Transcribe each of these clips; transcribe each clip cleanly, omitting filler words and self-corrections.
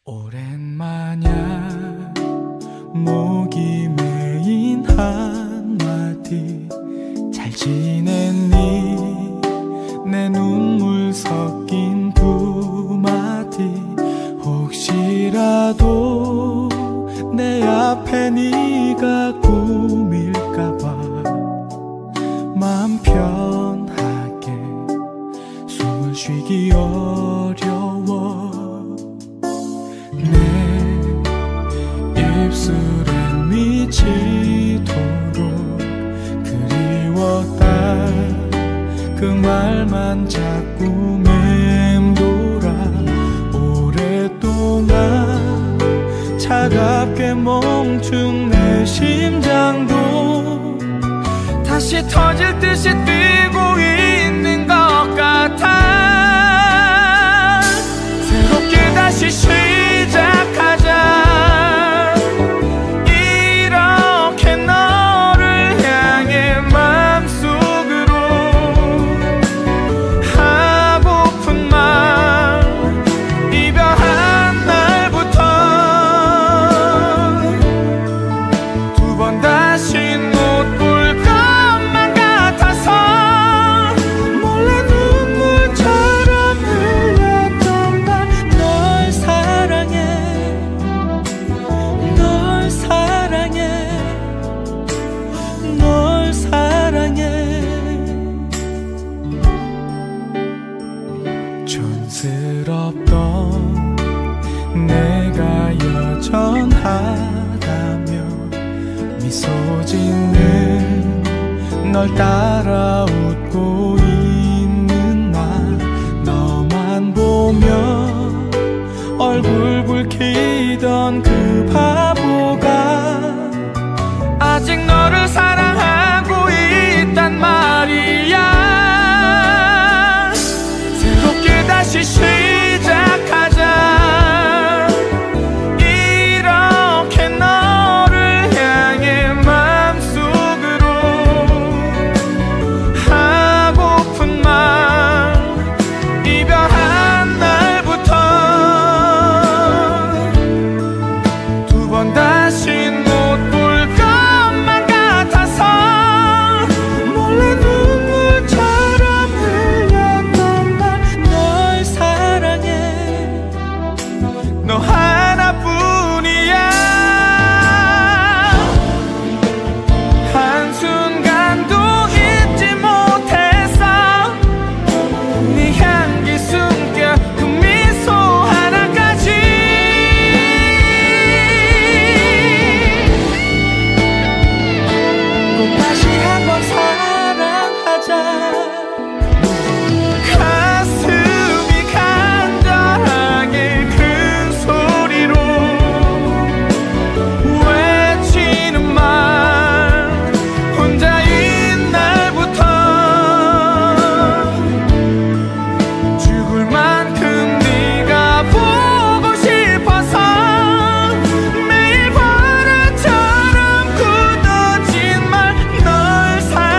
오랜만이야 목이 메인 한마디 잘 지냈니 내 눈물 섞인 두 마디 혹시라도 내 앞에 네가 꿈일까봐 마음 편하게 숨을 쉬기 어려워 내 입술엔 미치도록 그리웠다 그 말만 자꾸 맴돌아 오랫동안 차갑게 멈춘 내 심장도 다시 터질 듯이 뛰고 있는 것 같아 새롭게 다시 시작하자 이렇게 너를 향해 맘속으로 하고픈 말 이별한 날부터 두 번 다시 못 볼 것만 같아서 몰래 눈물처럼 흘렸던 날 널 사랑해 널 사랑해 널 사랑해 촌스럽던 내가 여전하다며 미소 짓는 널 따라 웃고 있는 나 너만 보며 얼굴 붉히던 그 바보가 아직 너를 사랑하고 있단 말이야 새롭게 다시 시작하자 이렇게 너를 향해 맘속으로 하고픈 말 이별한 날부터 두 번 다시 못 볼 것만 같아서 몰래 눈물처럼 흘렸던 날 널 사랑해 너 하나뿐이야 한순간도 잊지 못했어 네 향기 숨겨 그 미소 하나까지 꼭 다시 한번 사랑하자 가슴이 간절하게 큰 소리로 외치는 말 혼자인 날부터 죽을 만큼 네가 보고 싶어서 매일 버릇처럼 굳어진 말 널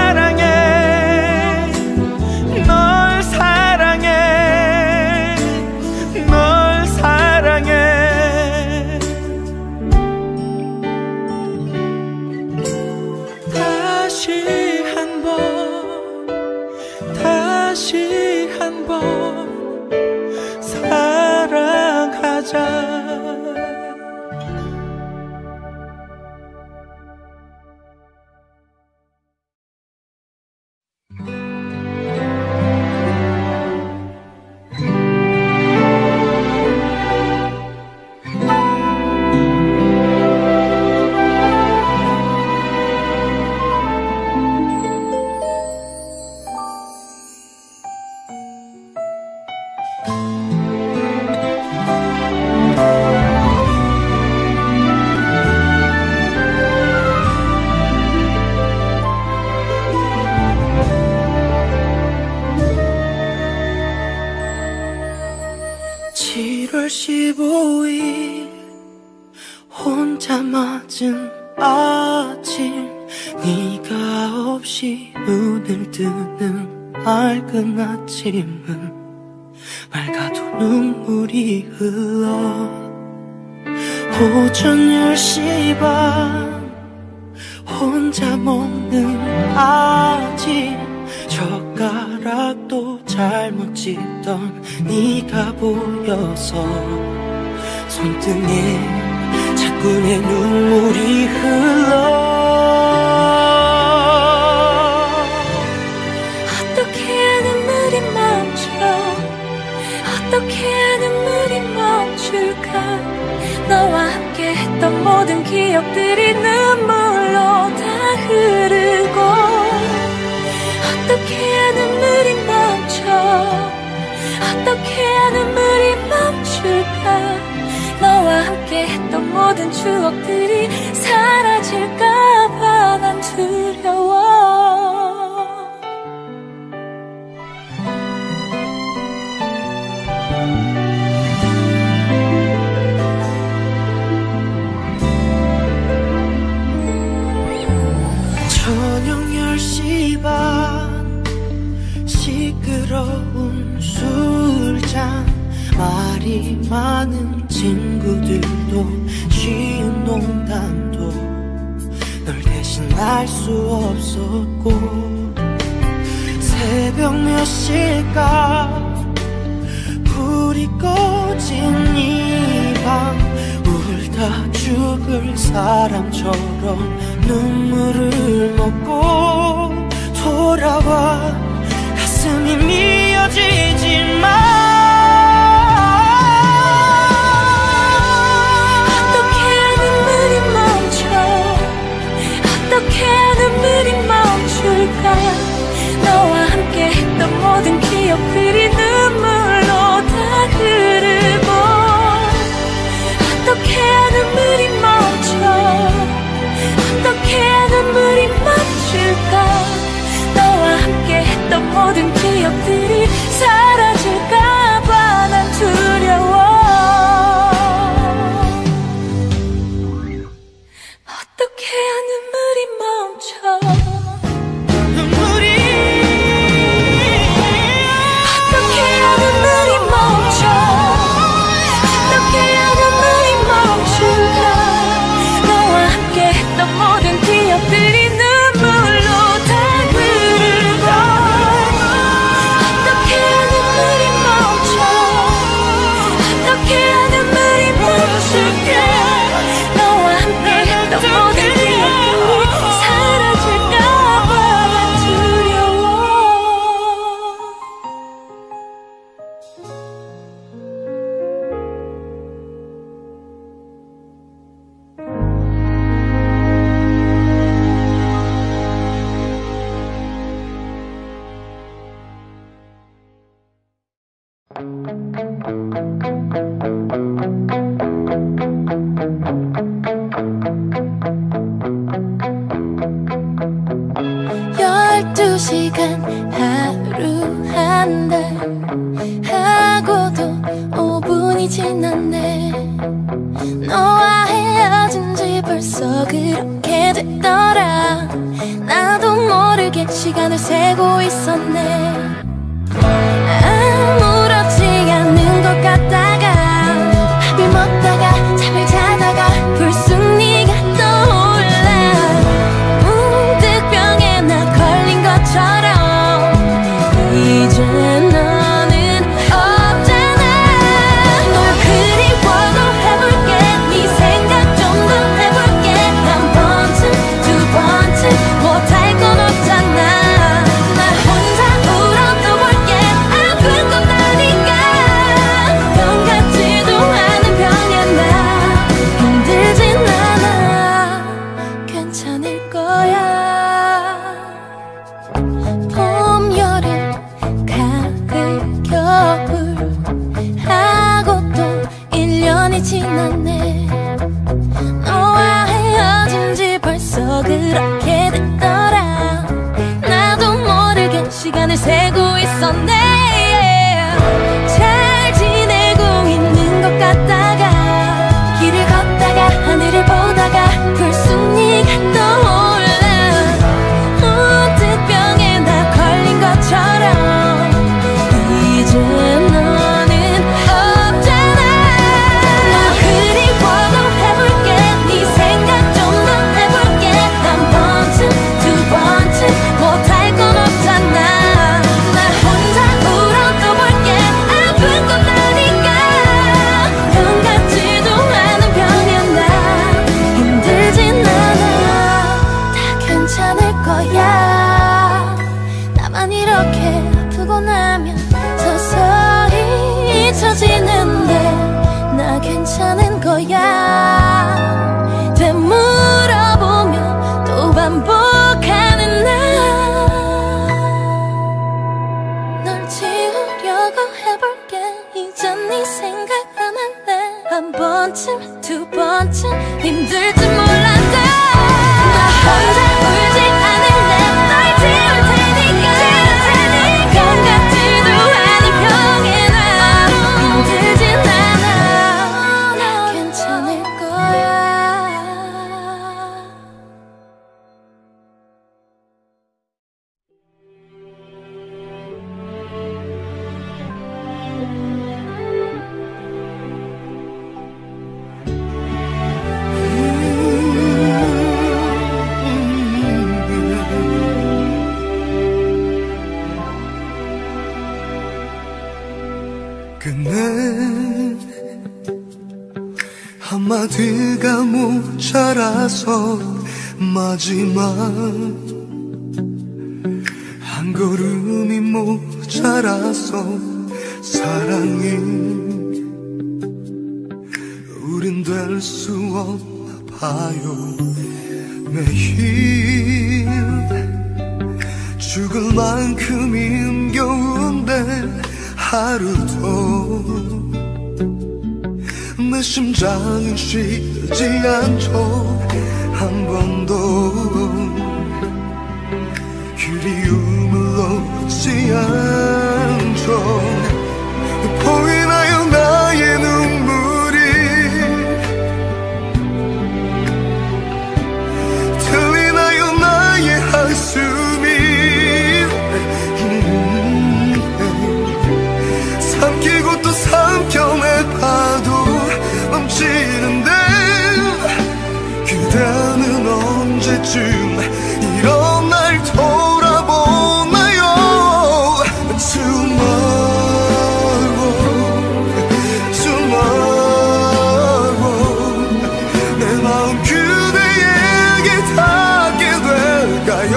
사랑해 널 사랑해 널 사랑해 다시 한 번 사랑하자 (7월 15일) 혼자 맞은 아침 네가 없이 눈을 뜨는 맑은 아침은 맑아도 눈물이 흘러 오전 10시 반 혼자 먹는 아침 젓가락도 잘못 집던 네가 보여서 손등에 자꾸 내 눈물이 흘러. 어떻게 눈물이 멈춰 어떻게 눈물이 멈출까. 너와 함께 했던 모든 기억들이 눈물로 다 흐르고. 어떻게 눈물이 멈춰 어떻게 눈물이 멈출까. 너와 함께 했던 모든 추억들이 사라질까봐 난 두려워. 저녁 10시 반 시끄러운 술잔 말이 많은 친구들도 쉬운 농담도 널 대신할 수 없었고. 새벽 몇 시일까 불이 꺼진 이 밤 울다 죽을 사람처럼 눈물을 먹고 돌아와. 가슴이 미어지지만 어떻게 눈물이 멈춰 어떻게 눈물이 멈출까. 너와 함께 했던 모든 기억들이 눈물로 다 흐르고. 어떻게 눈물이 멈춰 어떻게 눈물이 멈출까. 너와 함께 했던 모든 기억들이 사라질까봐 난 두려워. 어떻게 눈물이 멈춰 모든 기억들이 눈물로 다 흐르고. 어떻게 눈물이 멈춰 어떻게 눈물이 멈출까. 너와 함께 했던 모든 기억들이 사라질까봐 난 두려워. 열두 시간 하루 한 달 하고도 5분이 지났네. 너와 헤어진 지 벌써 그렇게 됐더라. 나도 모르게 시간을 세고 있었네. 아무렇지 않은 것 같다가 밥을 먹다가 잠을 자다가 불쑥 네가 떠올라. 문득 병에 나 걸린 것처럼 이제 너는 없잖아. 널 그린 번쯤 두 번쯤 힘들지 몰라도 나 혼자 울지 않을래 널 지울 테니까 것 같지도 않은 병에 나 힘들진 않아 나 괜찮을 거야 끝내 한마디가 모자라서 마지막 한 걸음이 모자라서 사랑이 우린 될 수 없나 봐요 매일 죽을 만큼 힘겨운데 하루도 내 심장은 쉬지 않죠 한 번도 그리움을 놓지 않죠 보이나요 나의 눈물이 들리나요 나의 한숨이 삼키고 또 삼켜내봐도 넘치는데 그대는 언제쯤 이런 날 돌아보나요 Tomorrow 내 마음 그대에게 닿게 될까요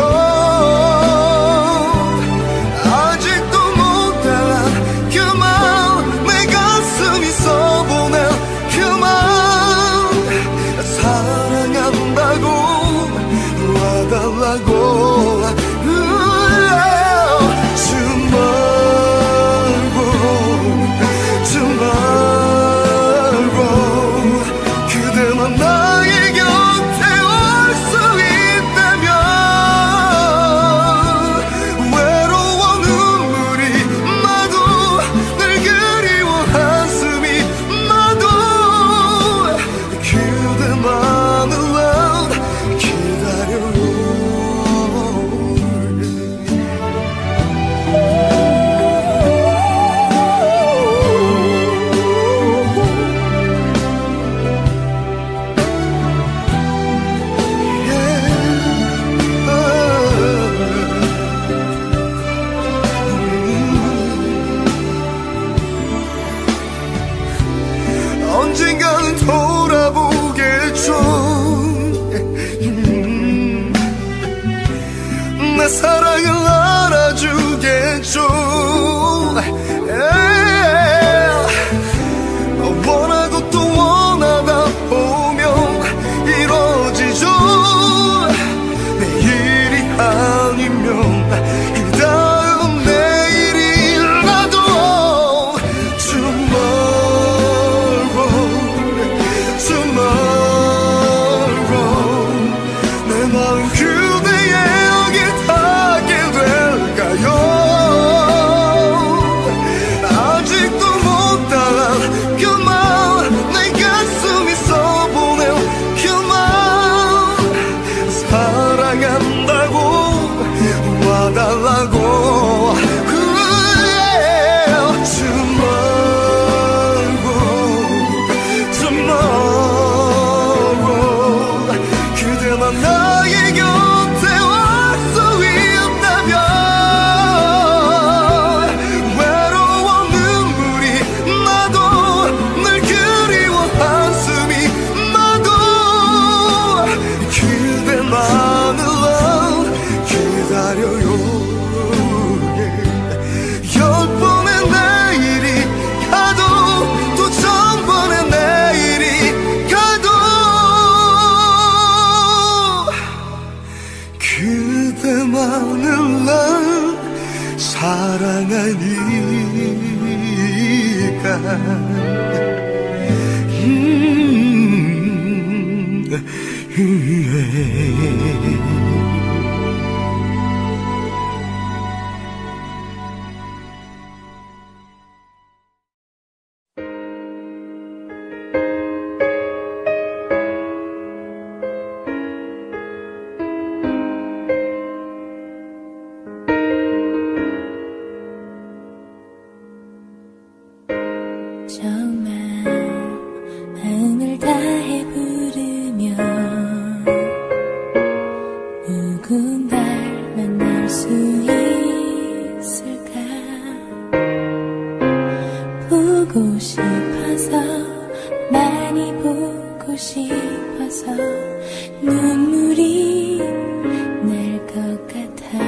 언젠가는 돌아보겠죠 내 사랑을 알아주겠죠 원하고 또 원하다 보면 이루어지죠 내일이 아니면 그 다음 내일이라도 Tomorrow 내 마음 그대에게 닿게 정말 마음을 다해 부르며 누군가를 만날 수 있을까. 보고 싶어서 많이 보고 싶어서 눈물이 날 것 같아.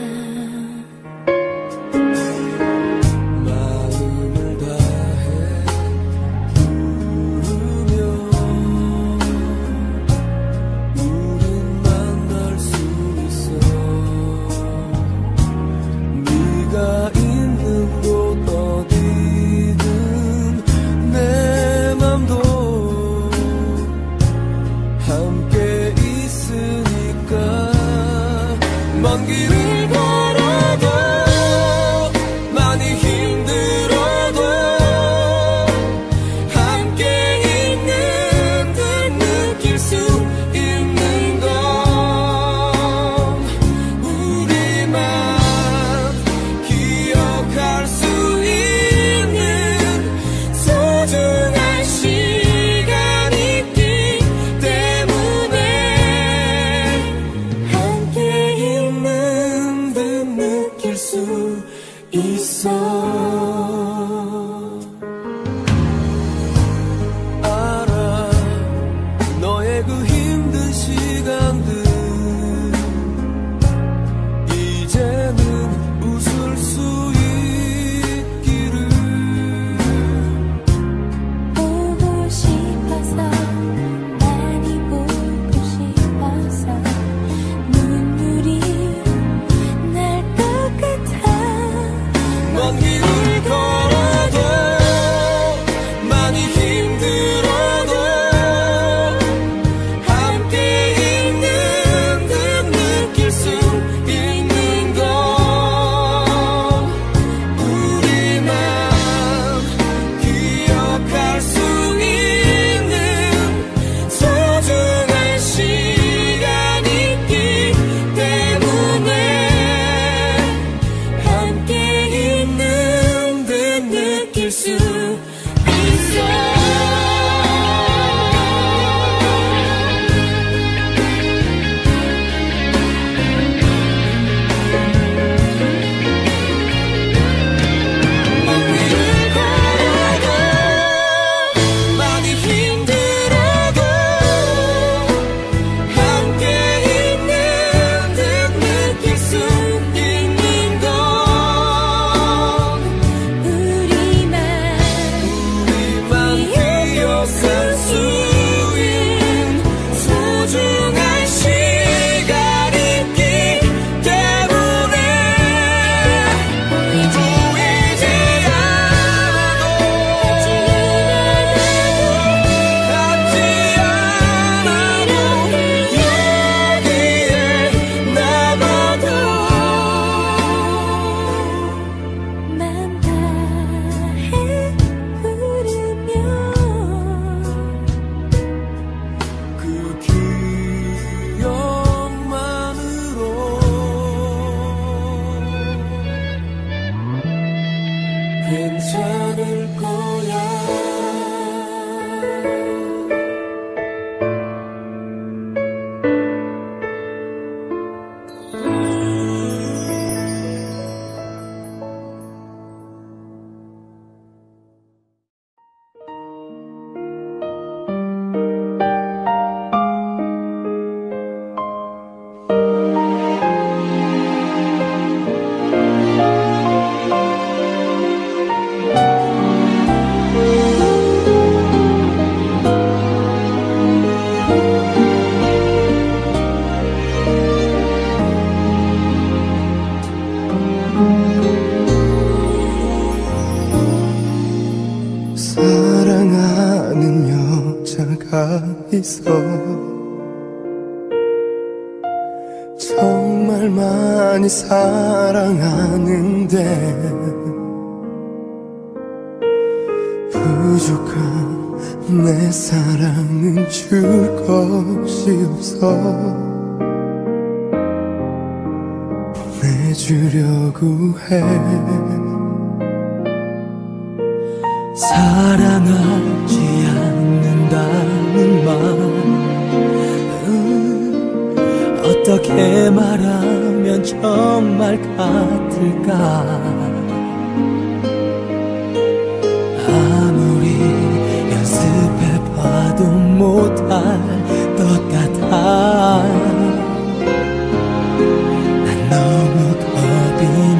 괜찮을 거야. 사랑하는 여자가 있어 많이 사랑하는데 부족한 내 사랑은 줄 것이 없어 보내주려고 해. 사랑하지 않는다는 말 어떻게 말하면 정말 같을까. 아무리 연습해봐도 못할 것 같아. 난 너무 겁이 나.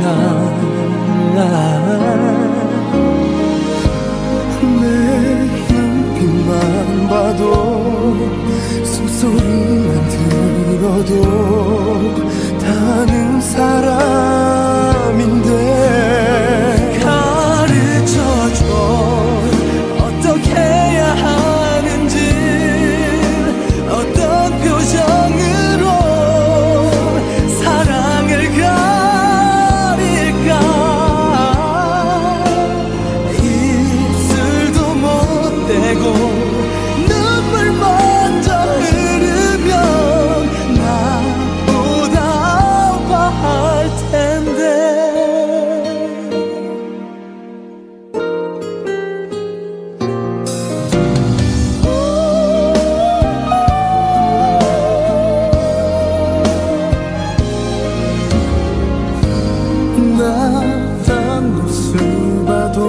내 눈빛만 봐도 숨소리만 들어도 다른 사람인데 가르쳐줘 어떻게 해야 하는지 어떤 표정으로 사랑을 가릴까. 입술도 못 대고 눈물 먼저 흐르면 나보다 아파할 텐데. 난 모습 봐도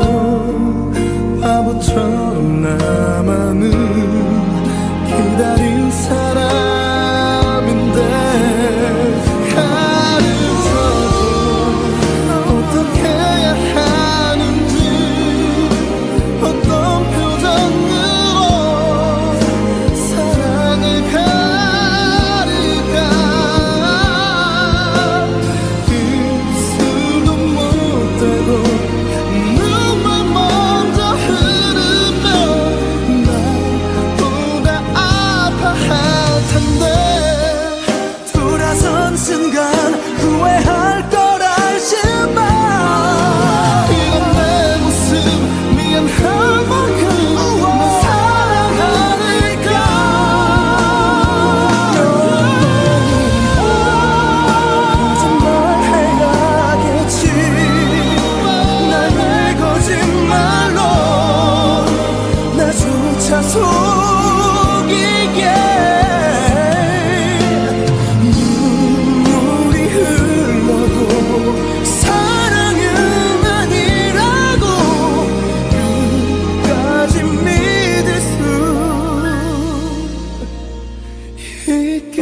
바보처럼 나만은 기다린 사람인데 가르쳐줘 어떻게 해야 하는지 어떤 표정으로 사랑을 가릴까. 입술도 못 대고 눈물 먼저 흐르면 나보다 아파할 텐데. 돌아선 순간 후회할 걸 알지만 이런 내 모습 미안한 만큼 넌 사랑하니까. 거짓말해야겠지. 날 왜 거짓말로 나조차 속이게. 눈물이 흘러도 사랑은 아니라고 끝까지 믿을 수 있게.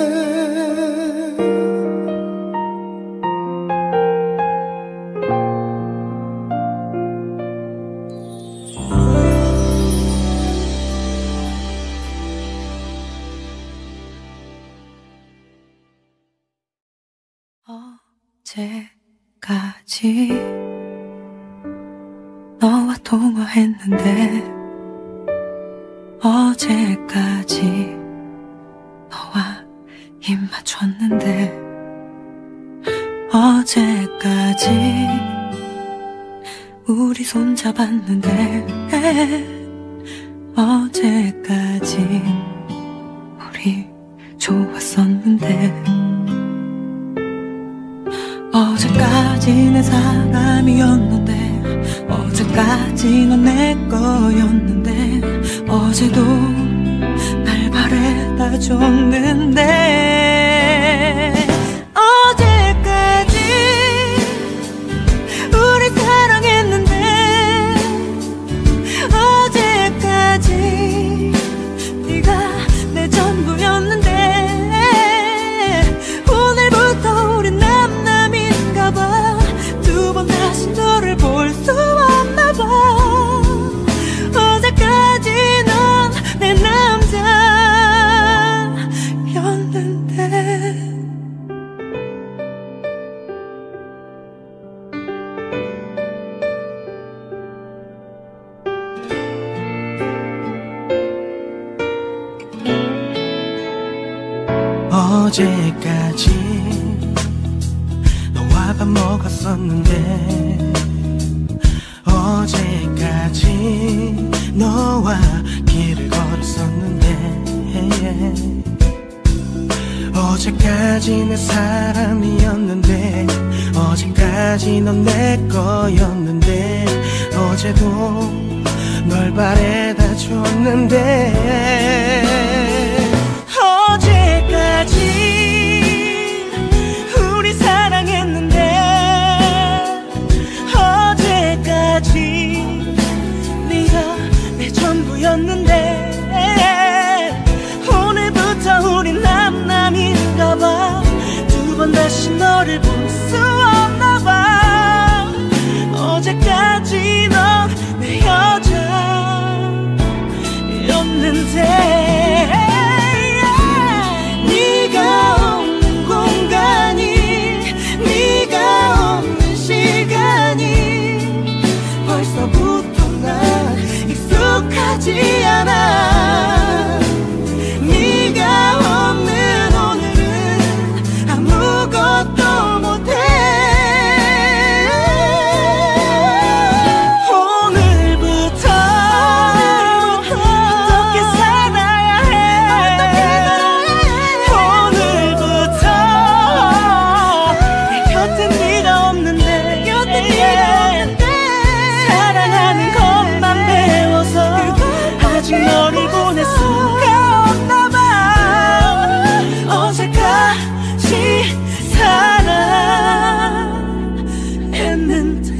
어제까지 너와 통화했는데 어제까지 너와 입 맞췄는데 어제까지 우리 손잡았는데 어제까지 우리 좋았었는데 어제까지 내 사람이었는데 어제까지 넌 내 거였는데 어제도 날 바래다 줬는데 어제까지 우리 사랑했는데 어제까지 네가 내 전부였는데 오늘부터 우린 남남인가봐. 두 번 다시 너를 볼 수 없나봐. 어제까지 넌 내 남자였는데 어제까지 잡아먹었었는데 어제까지 너와 길을 걸었었는데 어제까지 내 사람이었는데 어제까지 넌 내 거였는데 어제도 널 바래다 줬는데 어제까지 우리 사랑했는데 어제까지 네가 내 전부였는데 오늘부터 우린 남남인가봐 두 번 다시 너를 볼 수 없나봐 어제까지 넌 내 여자였는데 네가 없는 공간이 네가 없는 시간이 벌써부터 난 익숙하지 않아 네가 없는 오늘은 아무것도 못해 오늘부터 어떻게 살아야 해 오늘부터 내 곁에 네가 없는데 사랑하는 것만 배워서 아직 너를 보낼 수가 없나봐 어제까지 사랑했는데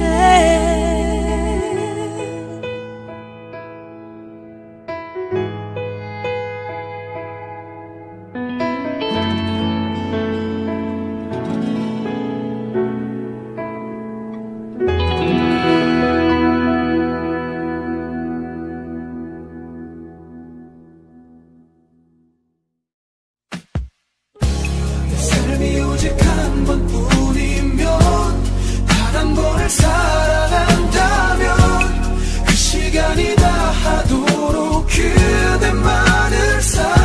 삶이 오직 한 번뿐이면 단 한 번을 사랑한다면 그 시간이 다하도록 그대만을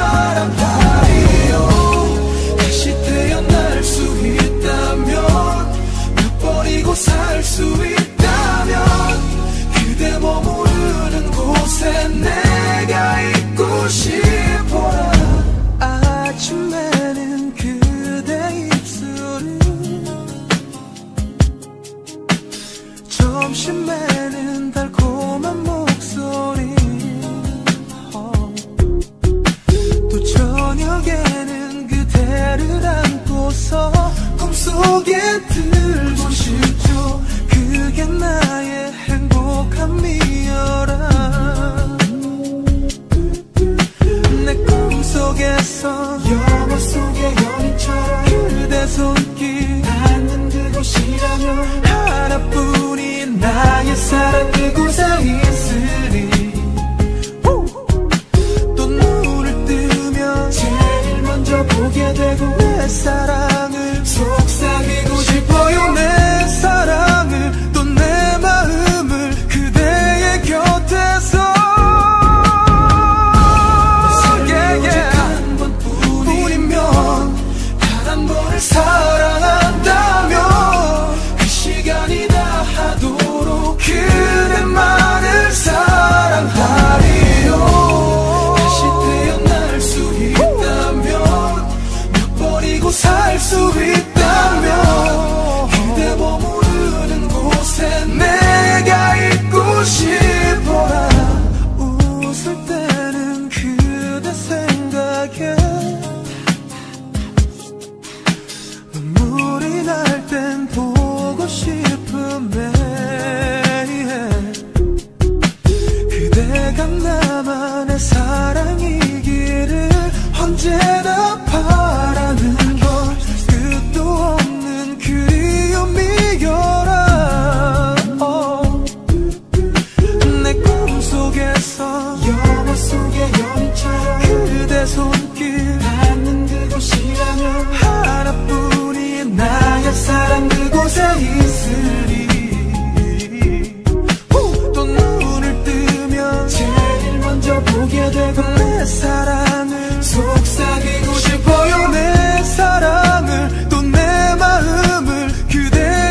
사랑하리요 다시 태어날 수 있다면 몇 번이고 살 수 있다면 그대 머무르는 곳에 내가 있고 싶어라 아침에는 그대 입술을 점심에는 달콤한 목소리 또 저녁에는 그대를 안고서 꿈속에 들고 싶죠 그게 나의 행복함이여라 내 꿈속에서 영화 속의 연인처럼 그대 손길 닿는 그곳이라면 하나뿐인 나의 사랑 그곳에 있으리 또 눈을 뜨면 제일 먼저 보게 되고 내 사랑을 속삭이고 싶어요 내 사랑을 또 내 마음을 그대의 곁에서 사랑한다면 그 시간이 다하도록 그대만을 사랑하리요 다시 태어날 수 있다면 몇 번이고 살 수 있다면 그대 머무르는 곳에 내가 있고 싶어라 웃을 때는 그대 생각에 눈물이 날 땐 보고 싶음에 그대가 나만의 사랑이기를 언제나 바라는 걸 끝도 없는 그리움이여라 내 꿈속에서 영화 속의 연인처럼 그대 손길 닿는 그곳이라면 하나뿐인 나의 사랑 그곳에 있으리 또 눈을 뜨면 제일 먼저 보게 되고 내 사랑을 속삭이고 싶어요 내 사랑을 또 내 마음을 그대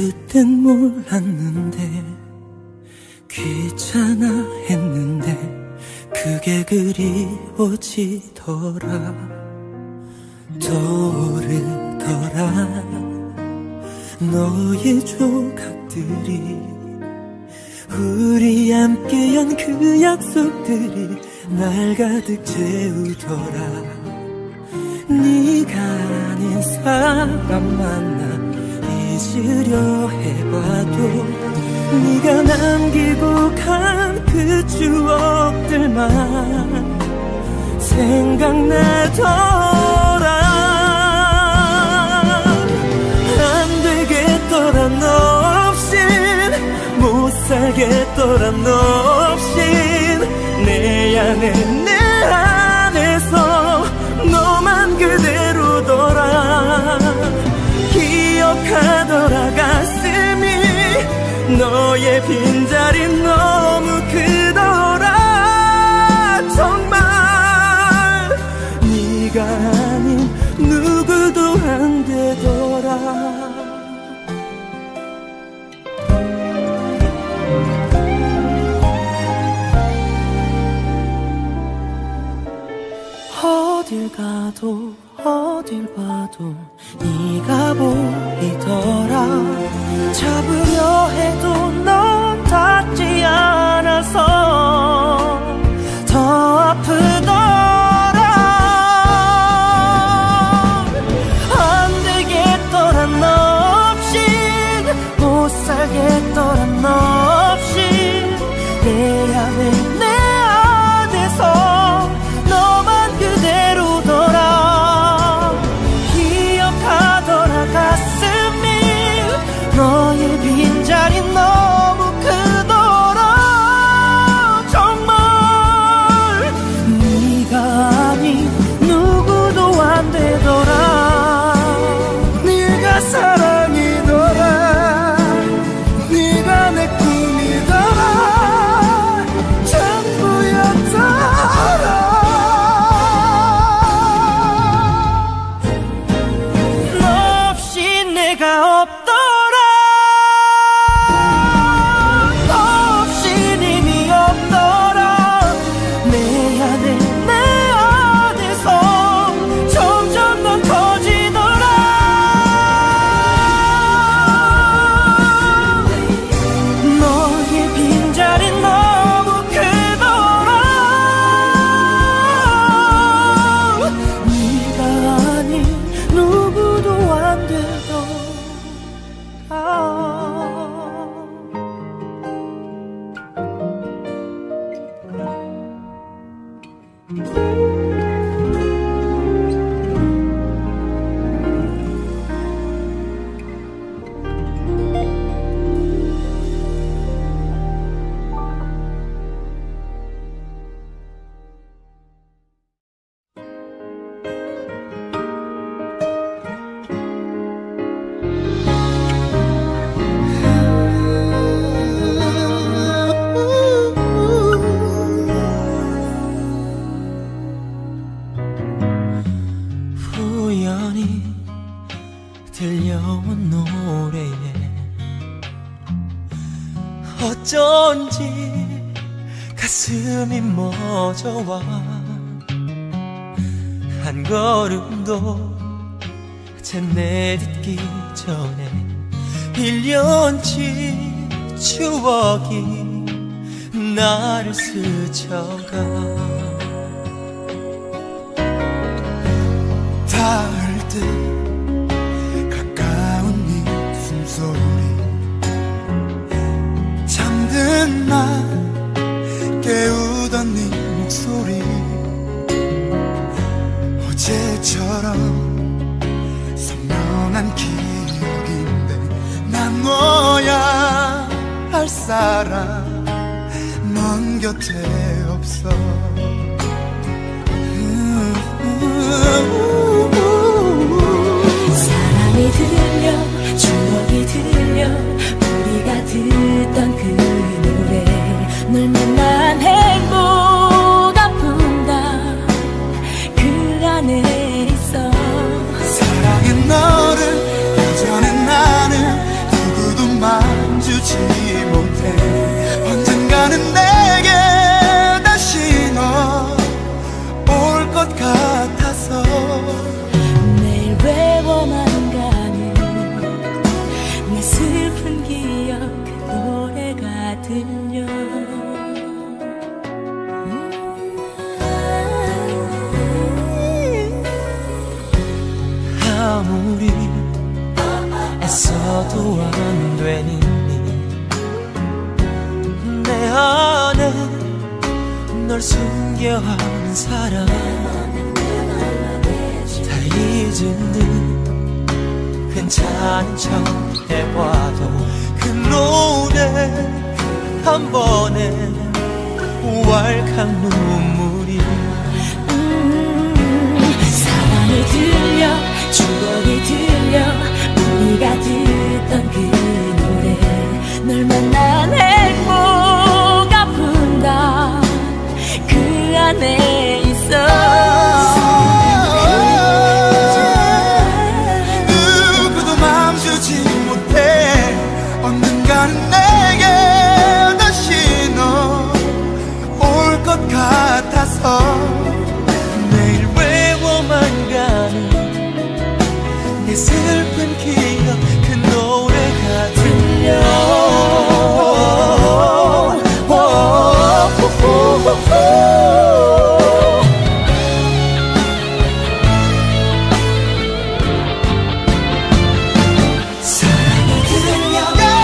그땐 몰랐는데 귀찮아 했는데 그게 그리워지더라. 떠오르더라 너의 조각들이 우리 함께 한 그 약속들이 날 가득 채우더라. 네가 아닌 사람 만나 잊으려 해봐도 네가 남기고 간 그 추억들만 생각나더라. 안 되겠더라 너 없인, 못 살겠더라 너 없인. 내 안에 내 안에서 너만 그대로더라. 기억하더라 가슴이 너의 빈자리 너무 크더라. 정말 네가 아닌 누구도 안 되더라. 어딜 가도 어딜 봐도 네가 보이더라. 잡으려 해도 넌 닿지 않아서 더 아프더라. 안 되겠더라 너 없인, 못 살겠더라 너 없인. 내 안에 내 안에서 너만 그대로더라. 기억하더라 가슴이 너의 빈자리 너무 크더라. 정말 네가 아닌 누구도 안 되더라. 네가 사랑이더라. 네가 내 꿈이더라. 전부였더라. 너 없이 내가 없더라. 들려온 노래에 어쩐지 가슴이 멎어와. 한 걸음도 채 내딛기 전에 1년치 추억이 나를 스쳐가. 닿을 듯 잠든 날 깨우던 네 목소리. 어제처럼 선명한 기억인데 난 너야 할 사람 넌 곁에 없어. 사랑이 들려 추억이 들려 우리가 듣던 그 노래. 널 만난 행복 아픔다 그 안에 있어. 사랑인 너를 여전히 나는 누구도 못해. 언젠가는 내게 다시 너 올 것 같아서 매일 외워만 가는 내 슬픈 기억 그 노래가 들려. 아무리 애써도 안 되니 내 안에 널 숨겨하는 사람 다 잊은 듯 괜찮은 척 해봐도 그 노래 한 번에 왈칵 눈물이 사랑이 들려 추억이 들려 우리가 듣던 그 노래 널 만난 행복 아픈다 그 안에 있어. 누구도 맘 주지 못해. 언젠가는 내게 다시 너 올 것 같아서 매일 외워만 가는 내 슬픈 기억 그 노래가 들려. 사랑이 들려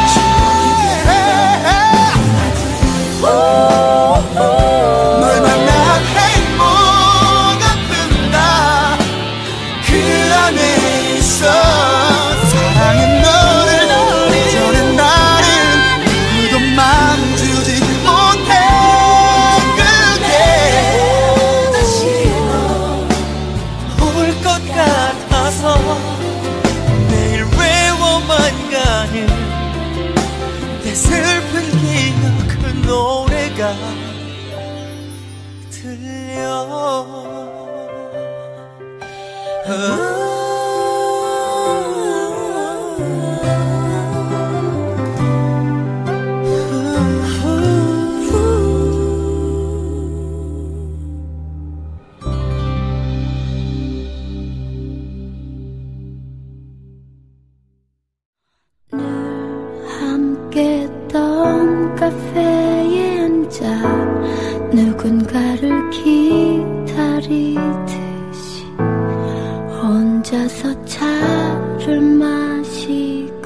널 만난 행복 아픈다 그 안에 있어. 사랑은 너를 잊어낸 나를 누구도 맘 주지 못해. 그게 다시 올 것 같아서 매일 외워만 가는 내 슬픈 기억 그 노래가 들려. 함께했던 카페에 앉아 누군가를 기다리듯이 혼자서 차를 마시고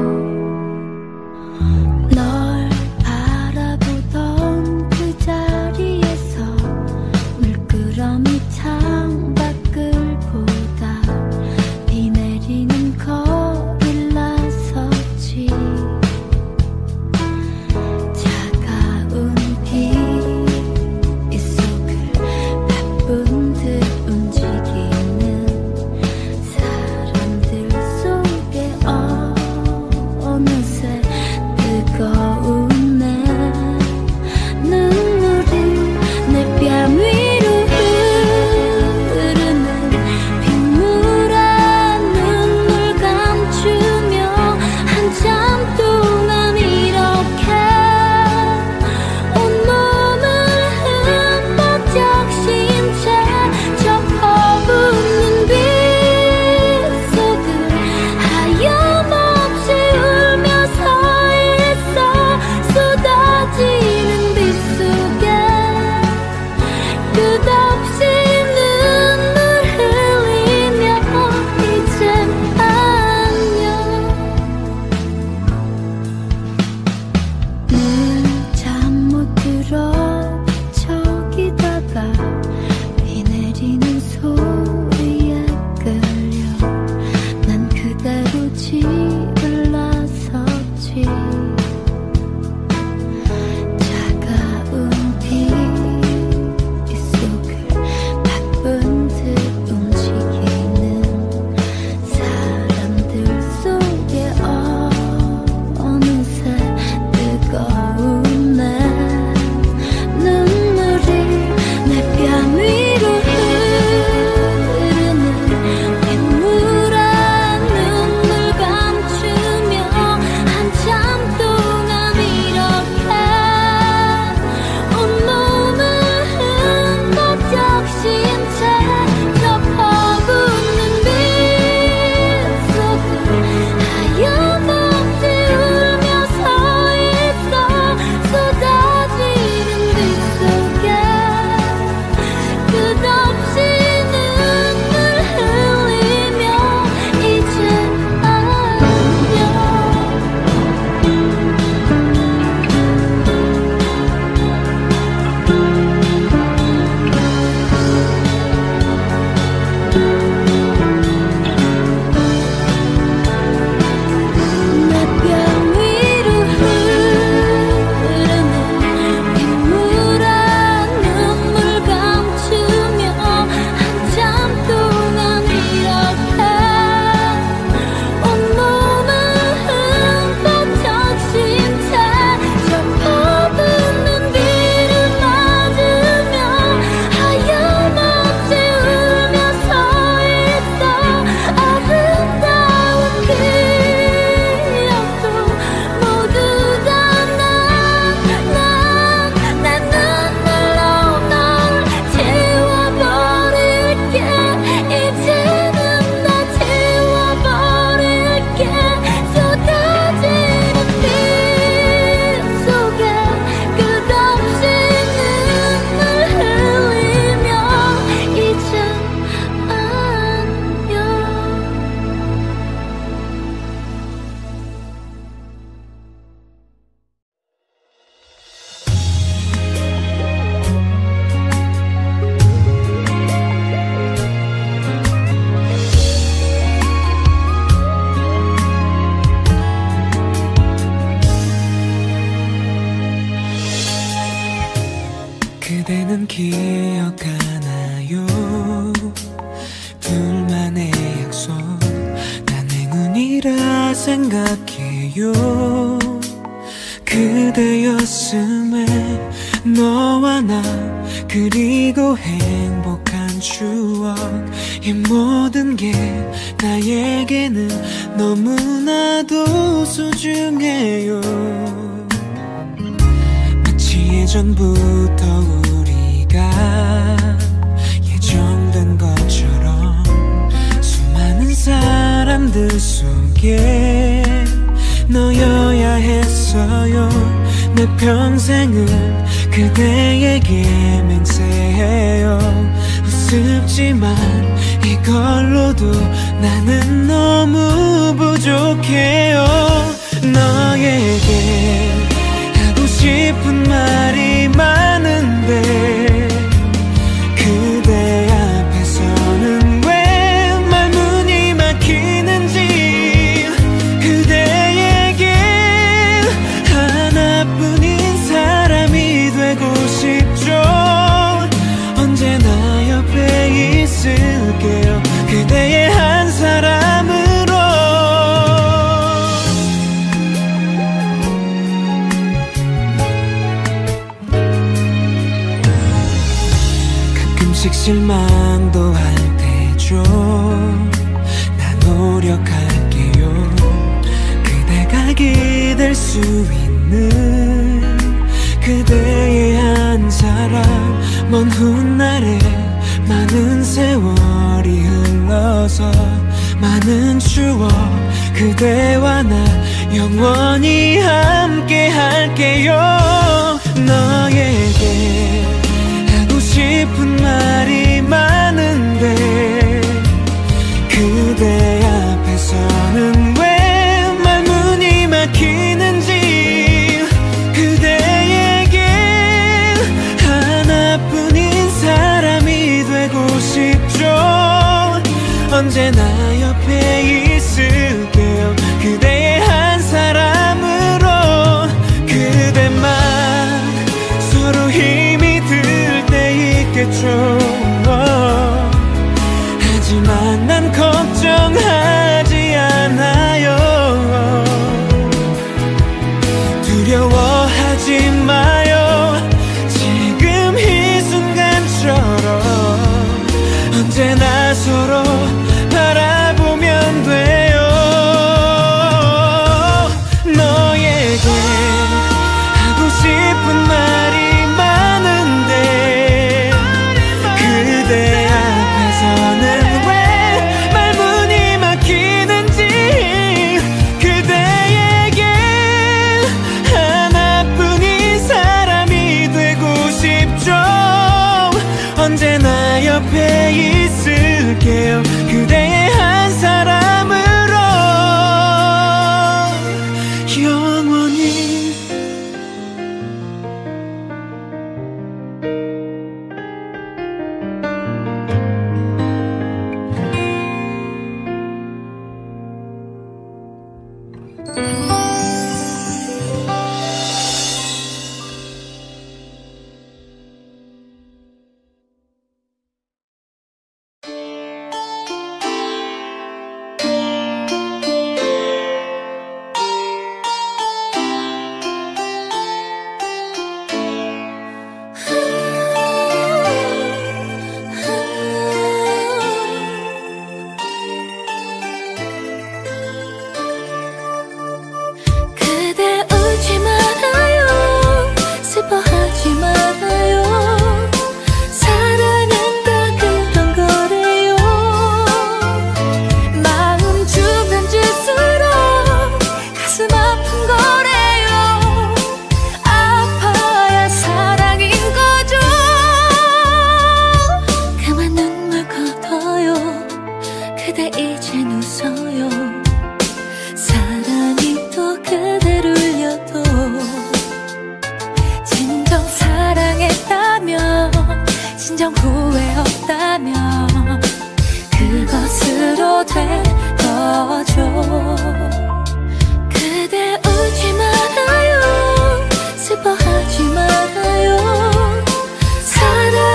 널 바라보던 그 자리에서 물끄러미 창밖을 보다 비 내리는 거리를 나섰지. 차가운 비 속을 바쁜 듯 움직이는 사람들 속 기억하나요? 둘만의 약속 난 행운이라 생각해요. 그대였음에 너와 나 그리고 행복한 추억 이 모든 게 나에게는 너무나도 소중해요. 마치 예전부터 우리가 예정된 것처럼 수많은 사람들 속에 너여야 했어요. 내 평생을 그대에게 맹세해요. 우습지만 이걸로도 나는 너무 부족해요. 너에게 하고 싶은 말이 많은데 그대 앞에서는 왜 말문이 막히는지. 그대에게 하나뿐인 사람이 되고 싶죠. 언제나 옆에 있을게요. 그대의 한 사람으로. 가끔씩 실망도 할 때죠. 나 노력할게요. 그대가 기댈 수 있는 그대의 한 사람. 먼 훗날에 많은 세월이 흘러서 많은 추억 그대와 나 영원히 함께 할게요. 너에게 하고 싶은 말이 많은데 그대 앞에서는 왜 말문이 막히는지. 그대에게 하나뿐인 사람이 되고 싶죠. 언제나 옆에 있을게요. 그대의 한 사람으로. 그대만 서로 힘이 들 때 있겠죠. 하지만 난 걱정하지 않아요. 두려워하지 마요. 지금 이 순간처럼 언제나 서로 바라보면 돼요. 너에게 하고 싶은 말이 많은데 그대 앞에서는 왜 말문이 막히는지. 그대에게 하나뿐인 사람이 되고 싶죠. 언제나 옆에 있을게요. 그대의 한 사람으로 영원히. 그대 울지 말아요. 슬퍼하지 말아요. 사랑한다 그런 거래요. 마음 주변질수록 가슴 아픈 거래요. 아파야 사랑인 거죠. 그만 눈물 걷어요. 그대 이젠 웃어요. 사랑이 또 그대를 울려도 진정 사랑했다면 진정 후회 없다면 그것으로 된 거죠. 그대 울지 말아요. 슬퍼하지 말아요. 사랑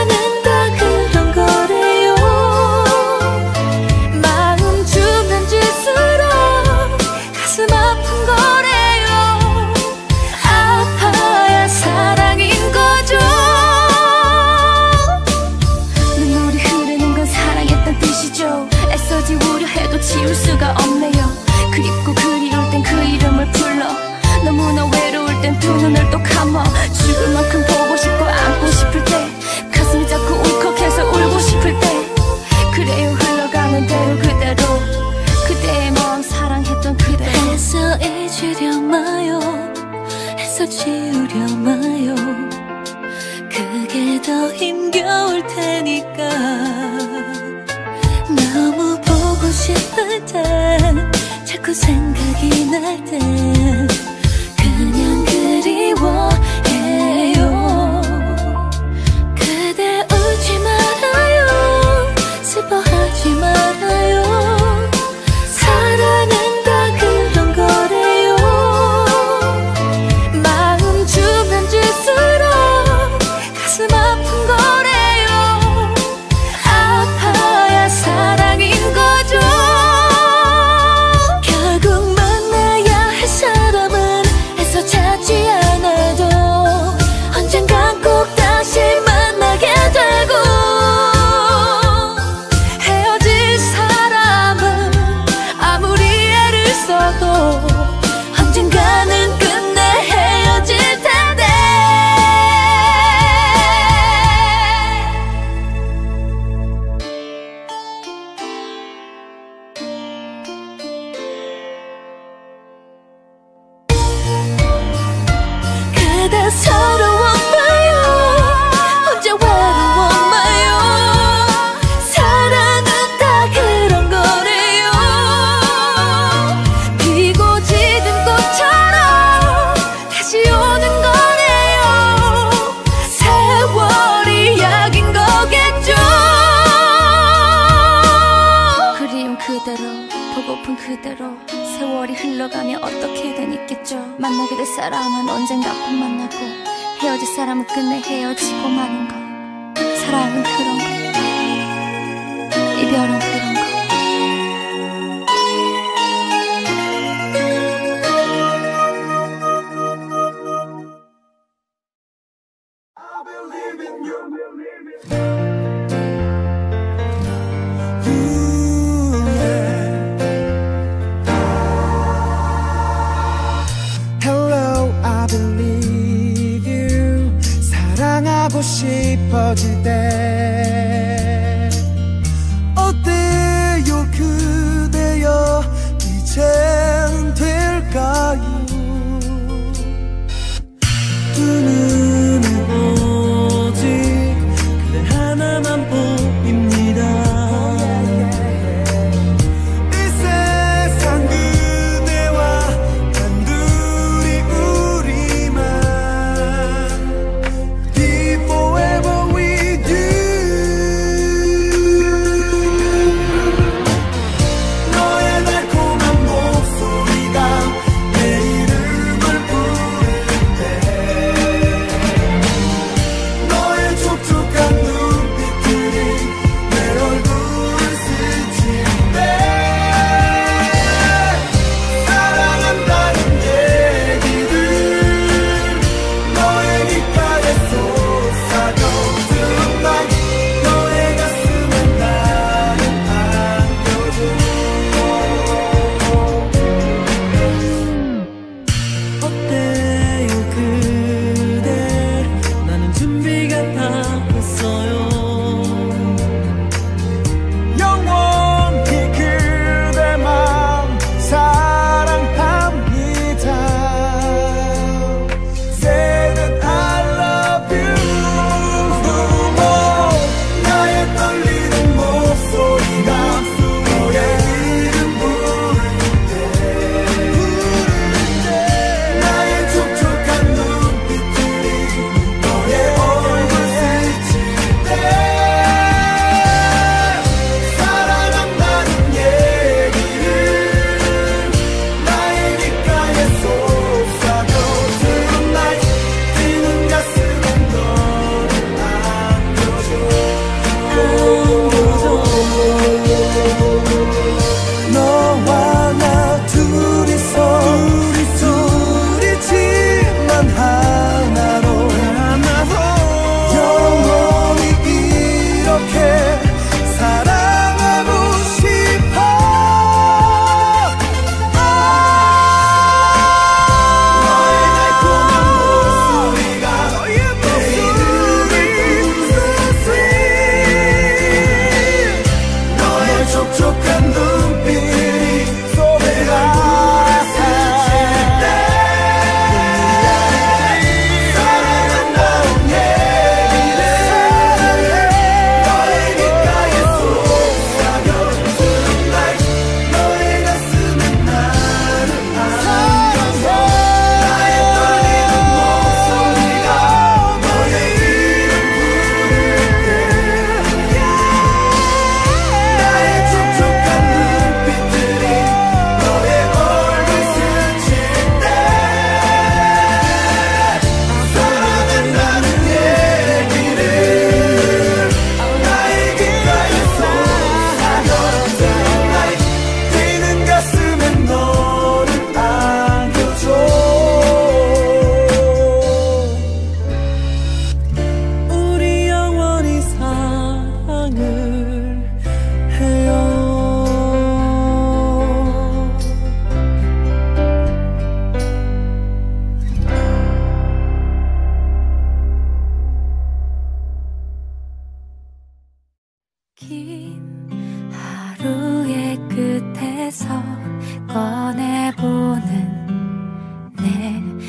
땐 두 눈을 또 감아 죽을 만큼 보고 싶고 안고 싶을 때 가슴이 자꾸 울컥해서 울고 싶을 때 그래요 흘러가는 대로 그대로 그대의 마음 사랑했던 그대로 애써 잊으려 마요 애써 지우려 마요 그게 더 힘겨울 테니까 너무 보고 싶을 땐 자꾸 생각이 날 땐 그냥 그리워해요 그대 울지 말아요 슬퍼하지 말아요 사랑은 다 그런 거래요 마음 주면 줄수록 가슴 아픈 거래요 아파야 사랑인 거죠 결국 만나야 할 사람은 애써 찾지 않아도 언젠간 꼭 다시 만나게 되고 헤어질 사람은 아무리 애를 써도 언젠가는 끝내 헤어질 텐데 그대 서러웠나요 혼자 외로웠나요 사랑은 다 그런 거래요 피고 지든 꽃처럼 다시 오는 거네요 세월이 약인 거겠죠 그리움 그대로 보고픈 그대로 세월이 흘러가며 어떻게든 있겠죠 만나게 될 사람은 언젠가 꼭 만나고 헤어질 사람은 끝내 헤어지고 마는 거 사랑은 그런 거 이별은 그런 거 Hello, I believe you. 사랑하고 싶어질 때 어때요 그대여 이젠 될까요 두 눈은 오직 그대 하나만 보입니다 이 세상 그대와 단둘이 우리만 Be forever with you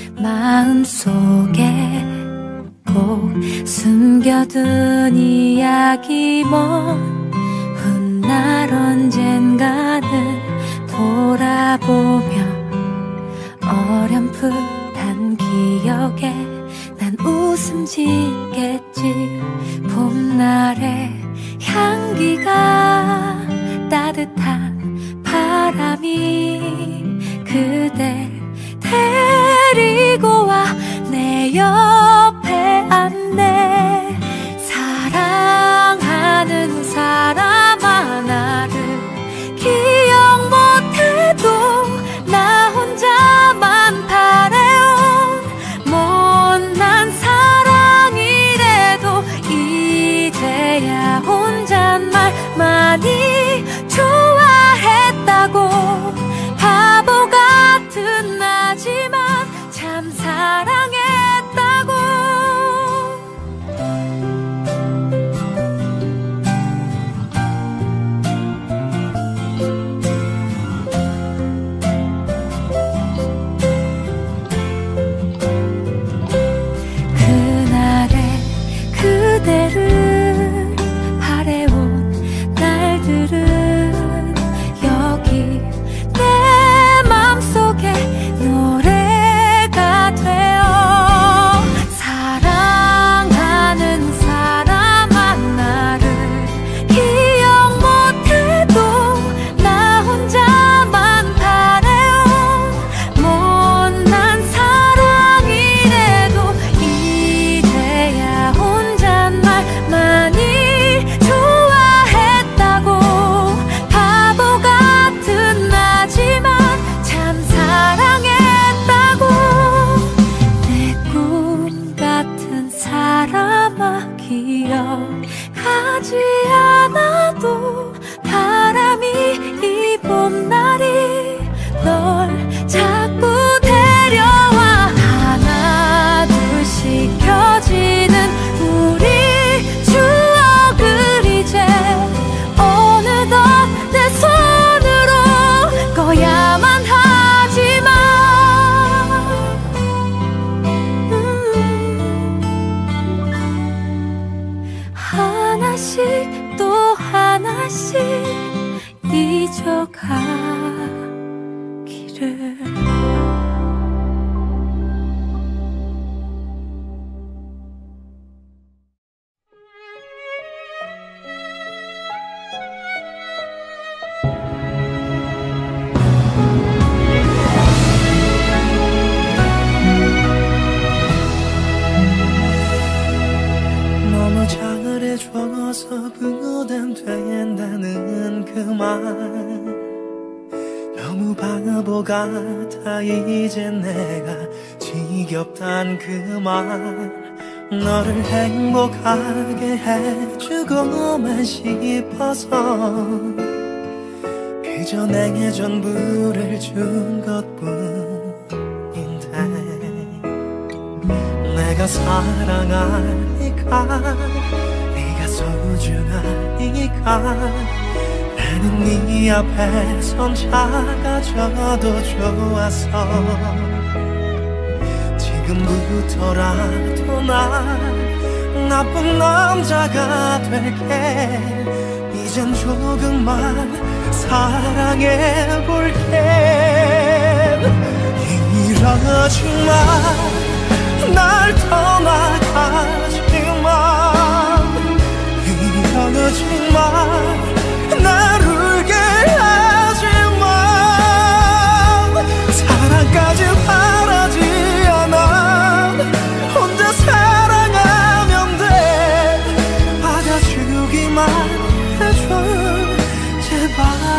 마음속에 꼭 숨겨둔 이야기 먼 훗날 언젠가는 돌아보며 어렴풋한 기억에 난 웃음 짓겠지. 봄날의 향기가 따뜻한 바람이 그댈 데리고 와 내 옆에 앉네. 사랑하는 사람 하나를 기억 못해도 나 혼자만 바래온 못난 사랑이래도 이제야 혼잣말만이 좋아했다고. 바보 같은 나지만 참 사랑했다고. 그날의 그대를 바래온 날들은 여기 내 맘속에 노래가 되어 사랑하는 사람 하나를 기억 못해도 나 혼자만 바래온 못난 사랑이래도 이제야 혼잣말만이 좋아했다고. 바보 같은 나지만 참 사랑했다고. 내 꿈 같은 사람아 기억하지 않아도 바람이 이 봄날이 널 자꾸 데려와 하나 둘씩 켜지는 우리 추억을 이제 어느덧 내 손으로 꺼야만 하지만 하나씩 또 하나씩 잊어가기를. 너무 장을해줘서 부담된다는 그 말 너무 바보 같아. 이제 내가 지겹단 그 말 너를 행복하게 해주고만 싶어서 그저 내게 전부를 준 것뿐인데 내가 사랑하니까 네가 소중하니까 나는 네 앞에 선 작아져도 좋았어. 지금부터라도 난 나쁜 남자가 될게. 이젠 조금만 사랑해볼게. 이러지마 날 떠나가지마. 이러지마 날 울게 하지마. 사랑까지 바라지 않아. 혼자 사랑하면 돼. 받아주기만 해줘 제발.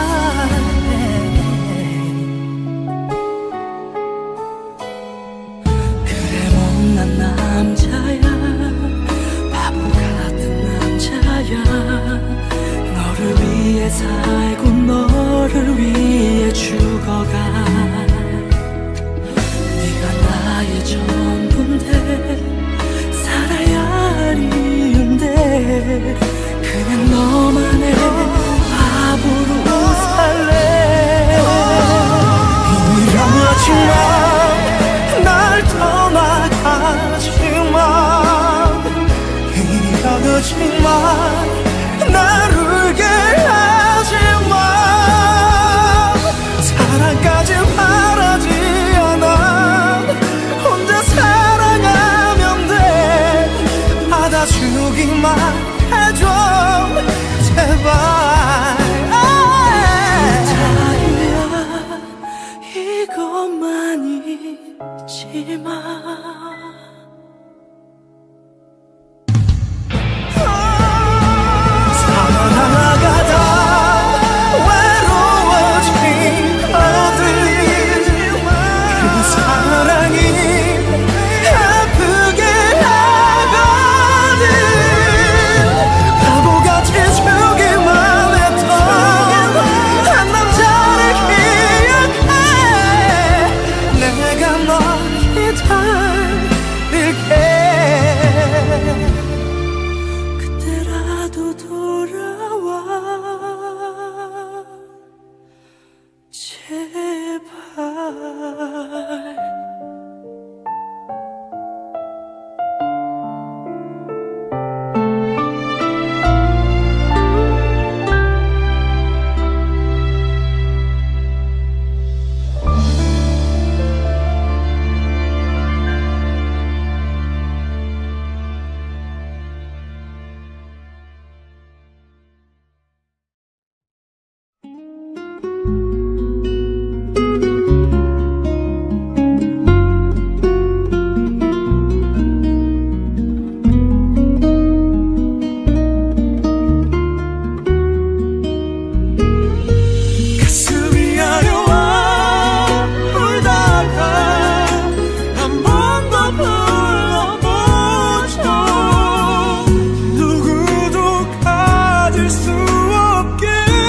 그래 못난 남자야 바보 같은 남자야. 너를 위해 살고 너를 위해 죽어가. 네가 나의 전부인데 살아야 할 이유인데 그냥 너만의 바보로 살래. 이러지마 날 울지마 날 울게 하지마 사랑까지 바라지 않아 혼자 사랑하면 돼 받아주기만 해줘 제발 다이야 이것만 잊지마 살아나가다 외로워지거든 그 사랑이 아프게 하거든 바보같이 주기만 했던 한 남자를 기억해 내가 널 기다릴게 그때라도 돌아와 제발 가슴이 아려와 울다가 한 번 더 불러보죠 누구도 가질 수 없게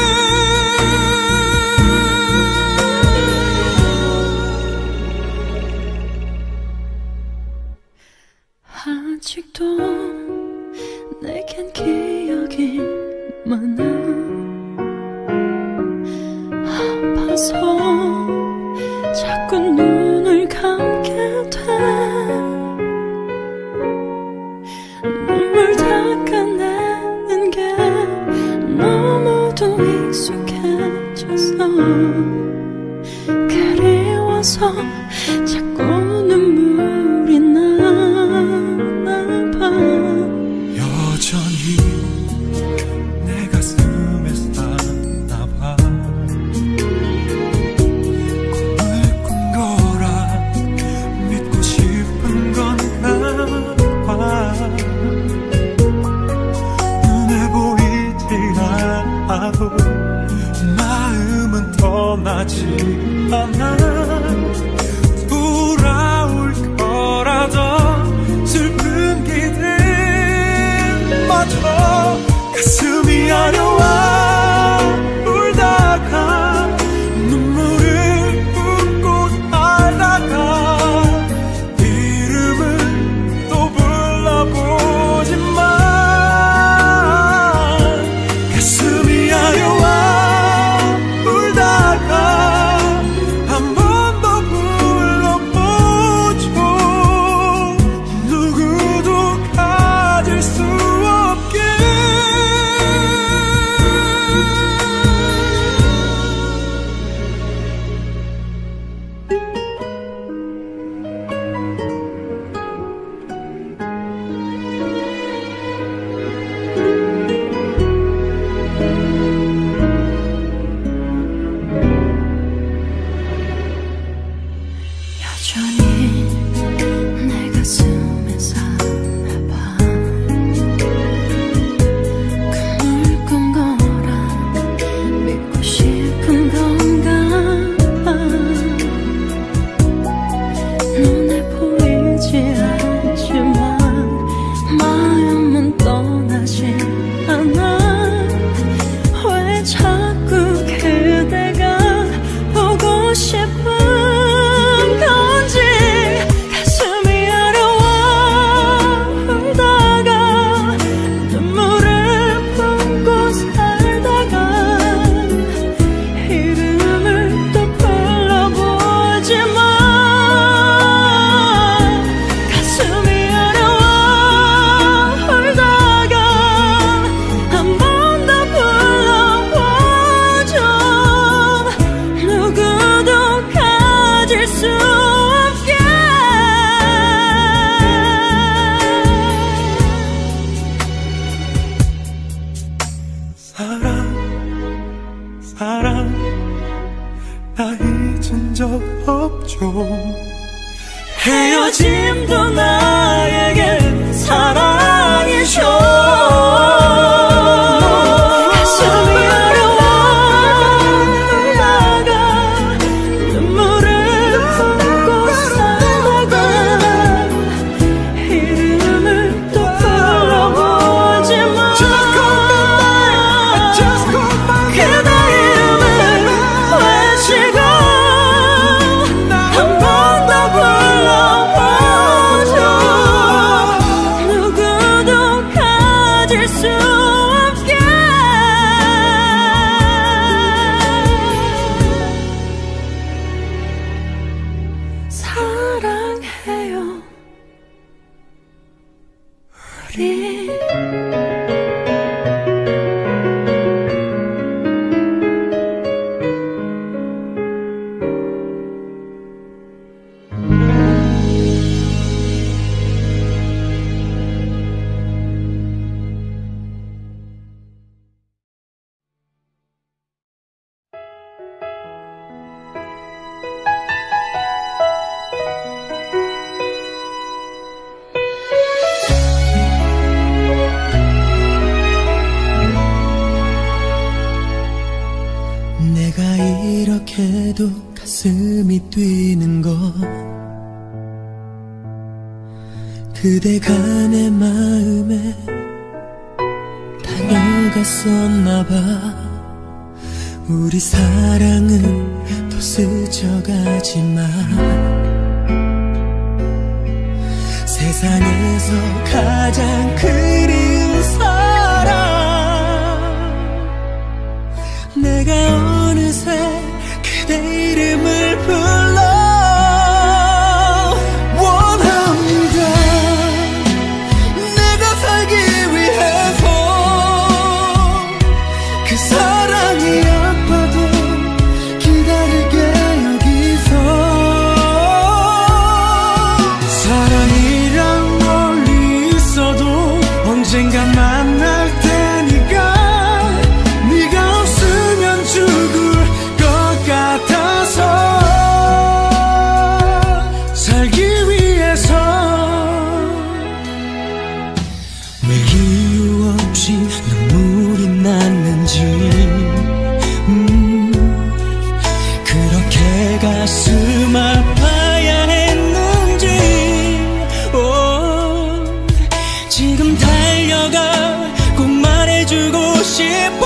아직도 내겐 기억이 많아 아파서 자꾸 눈을 감게 돼 눈물 닦아내는 게 너무도 익숙해졌어 그리워서 자꾸 눈물이 나나 봐 여전히 내 가슴에 사나봐 꿈을 꾼 거라 믿고 싶은 건가 봐 눈에 보이지 않아도 마음은 떠나지 않아 돌아올 거라도 슬픈 기대마저 가슴이 아려와 울다가 눈물을 뿜고 살다가 이름을 또 불러보지만 가슴이 아려와 울다가 한 번 더 불러보죠 누구도 가질 수 없게 여전히 내 가슴에 사나봐 꿈을 꾼 거라 믿고 싶은 건가 봐 눈에 보이지 않지만 마음은 떠나지 않아 왜 자꾸 그대가 보고 싶은 건지 가슴이 아려와 울다가 눈물을 품고 살다가 이름을 또 불러보지만 가슴이 헤어짐도 나에겐 사랑이죠. 가슴이 어려워 나가 눈물을 품고 살다가 이름을 또 불러보지만 그대 이름을 외치고 한 번 더 불러보죠. 누구도 가질 수 없게 사랑해요 우리. 내가 이렇게도 가슴이 뛰는 건 그대가 내 마음에 다녀갔었나봐. 우리 사랑은 더 스쳐가지만 세상에서 가장 그리운 사람, 내가 어느새 그대 이름을 불러 원합니다. 내가 살기 위해서 그 사랑이 아파도 기다릴게 여기서. 사랑이란 멀리 있어도 언젠가 만날 테니까 네가 없으면 죽을 것 같아서 살기 위해서. 왜 이유 없이 눈물이 났는지 그렇게 가슴 아파야 했는지 지금 달려가 꼭 말해주고 싶어.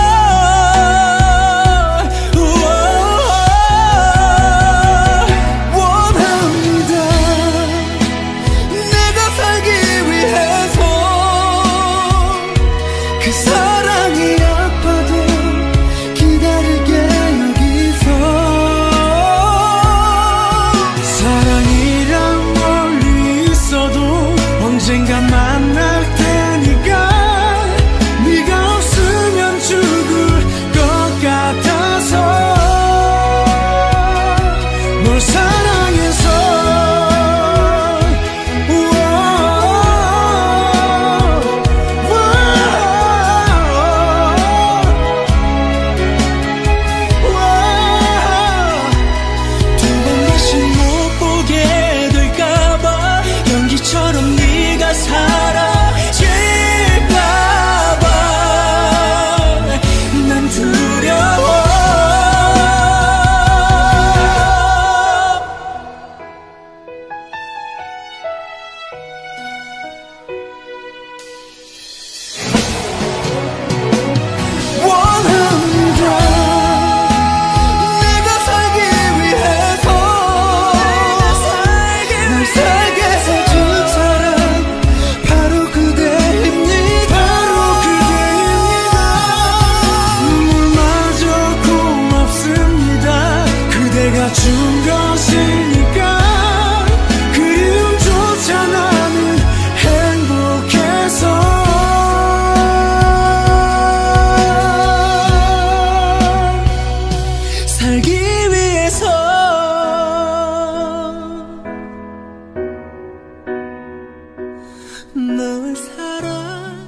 원합니다. 내가 살기 위해서 그 사랑이 아파도 기다릴게 여기서. 사랑이란 멀리 있어도 언젠가 만날 테니까 네가 없으면 죽을 것 같아서 널 사랑해서. 두 번 다시 못 보게 될까봐 연기처럼 네가 사라질까봐 난 두려워. 원합니다. 내가 살기 위해서 날 살게 해준 사람 바로 그대입니다. 눈물마저 고맙습니다. 그대가 준 것이니까 그리움조차 나는 행복해서. 살기 위해서 널 사랑해.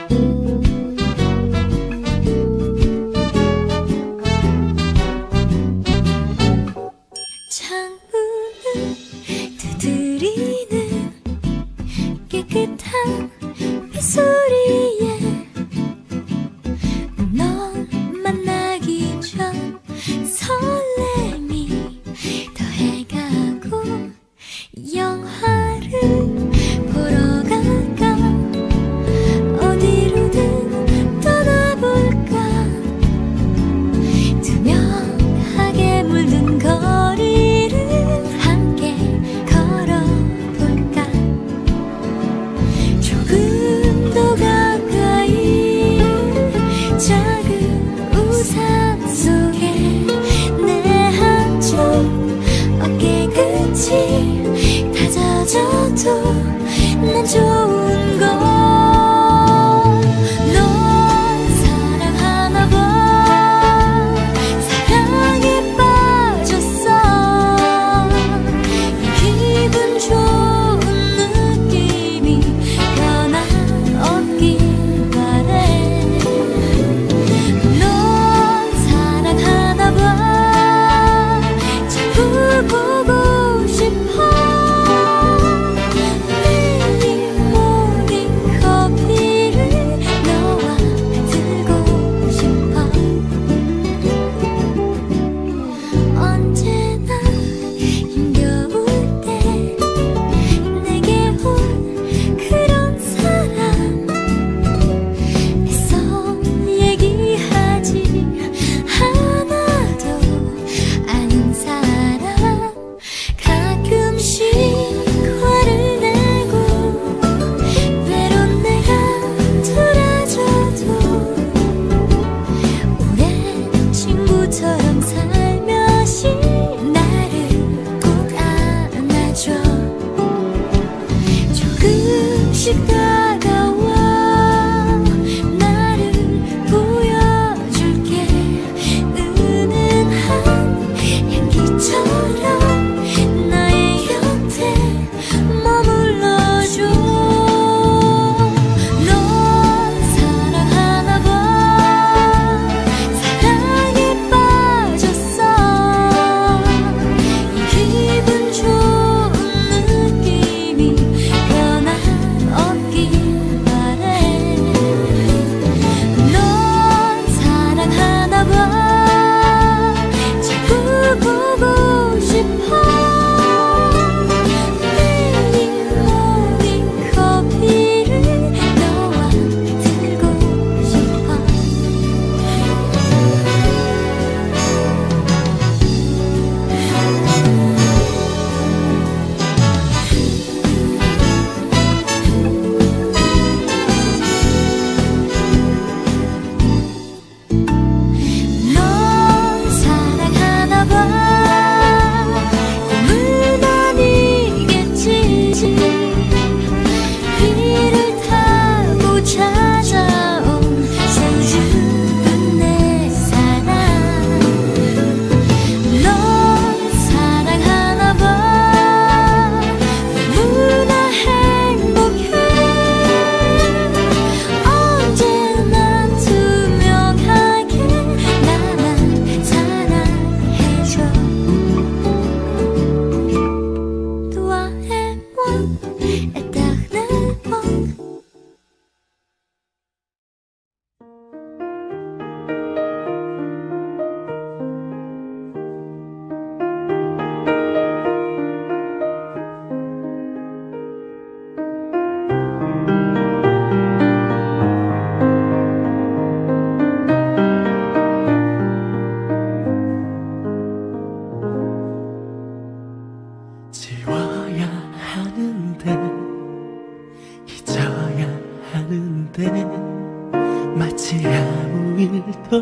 마치 아무 일도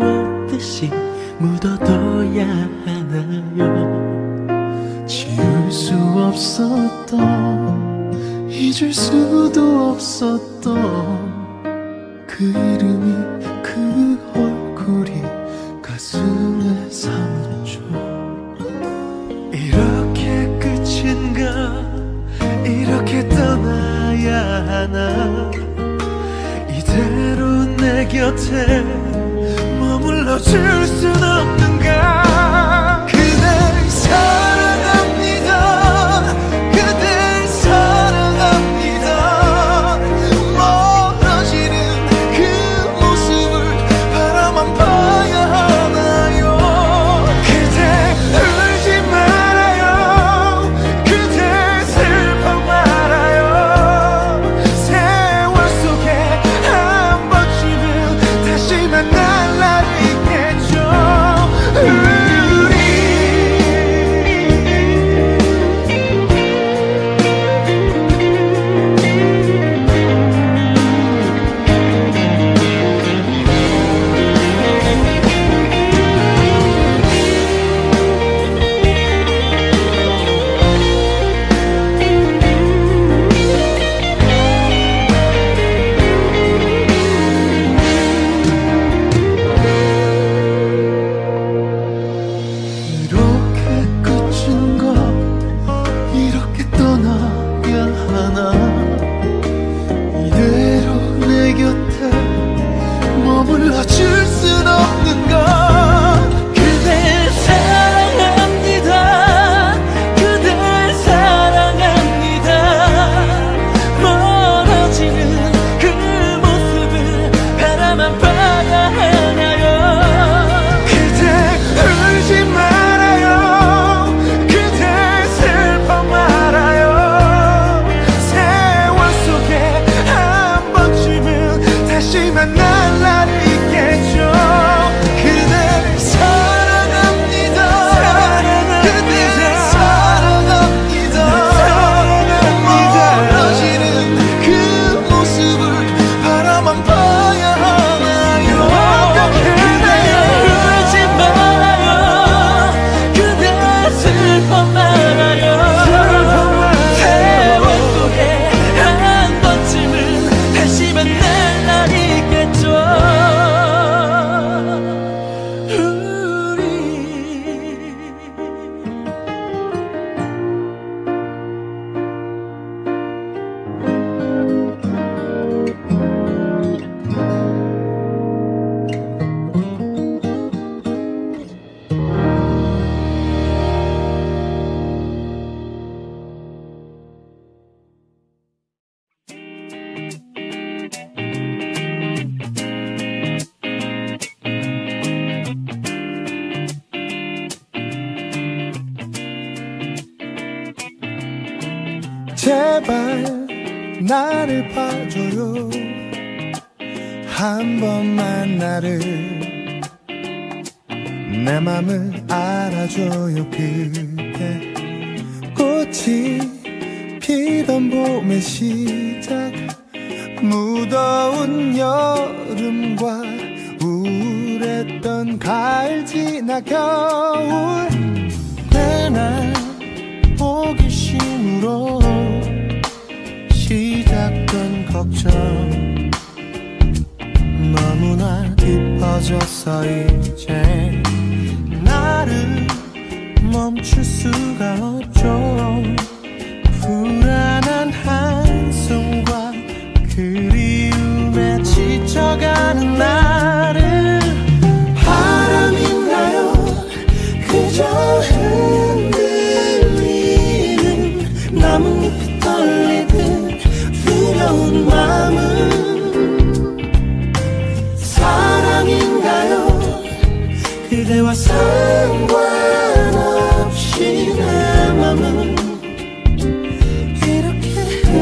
없듯이 묻어둬야 하나요? 지울 수 없었던, 잊을 수도 없었던 그 이름이, 그 얼굴이 가슴에 삼죠. 이렇게 끝인가, 이렇게 떠나야 하나, 이대로 내 곁에 머물러 줄 순 없는가. 그댈 사랑합니다. 그댈 사랑합니다. 멀어지는 그 모습을 바라만 봐야 하나요. 그대 울지 말아요. 그대 슬퍼 말아요. 세월 속에 한 번쯤은 다시 만날 날이 있겠죠. 이렇게 끝인 것, 이렇게 떠나야 하나. 이대로 내 곁에 머물러 줄 순 없는가. 그댈 사랑합니다. 그댈 사랑합니다. 멀어지는 그 모습을 바라만 봐야 하나요. 그대 울지 말아요. 그대 슬퍼 말아요. 세월 속에 한 번쯤은 다시 만날 날이 있겠죠. 그댈 사랑합니다. 그댈 사랑합니다. 멀어지는 그 모습을 바라만 봐야 하나요. 그대 울지 말아요. 그대 슬퍼 말아요. 세월 속에 한 번쯤은 다시 만날 날이 있겠죠. 제발 나를 봐줘요. 한 번만 나를, 내 맘을 알아줘요. 그대 꽃이 피던 봄의 시작, 무더운 여름과 우울했던 가을 지나 겨울, 꽤나 호기심으로 시작된 걱정 너무나 깊어졌어. 이제 나를 멈출 수가 없죠. 불안한 한숨과 그리움에 지쳐가는 나를, 바람인가요? 그저 흔들리는 나뭇잎이 떨리듯 두려운 마음은 사랑인가요? 그대와 상관없이 내 맘은 이렇게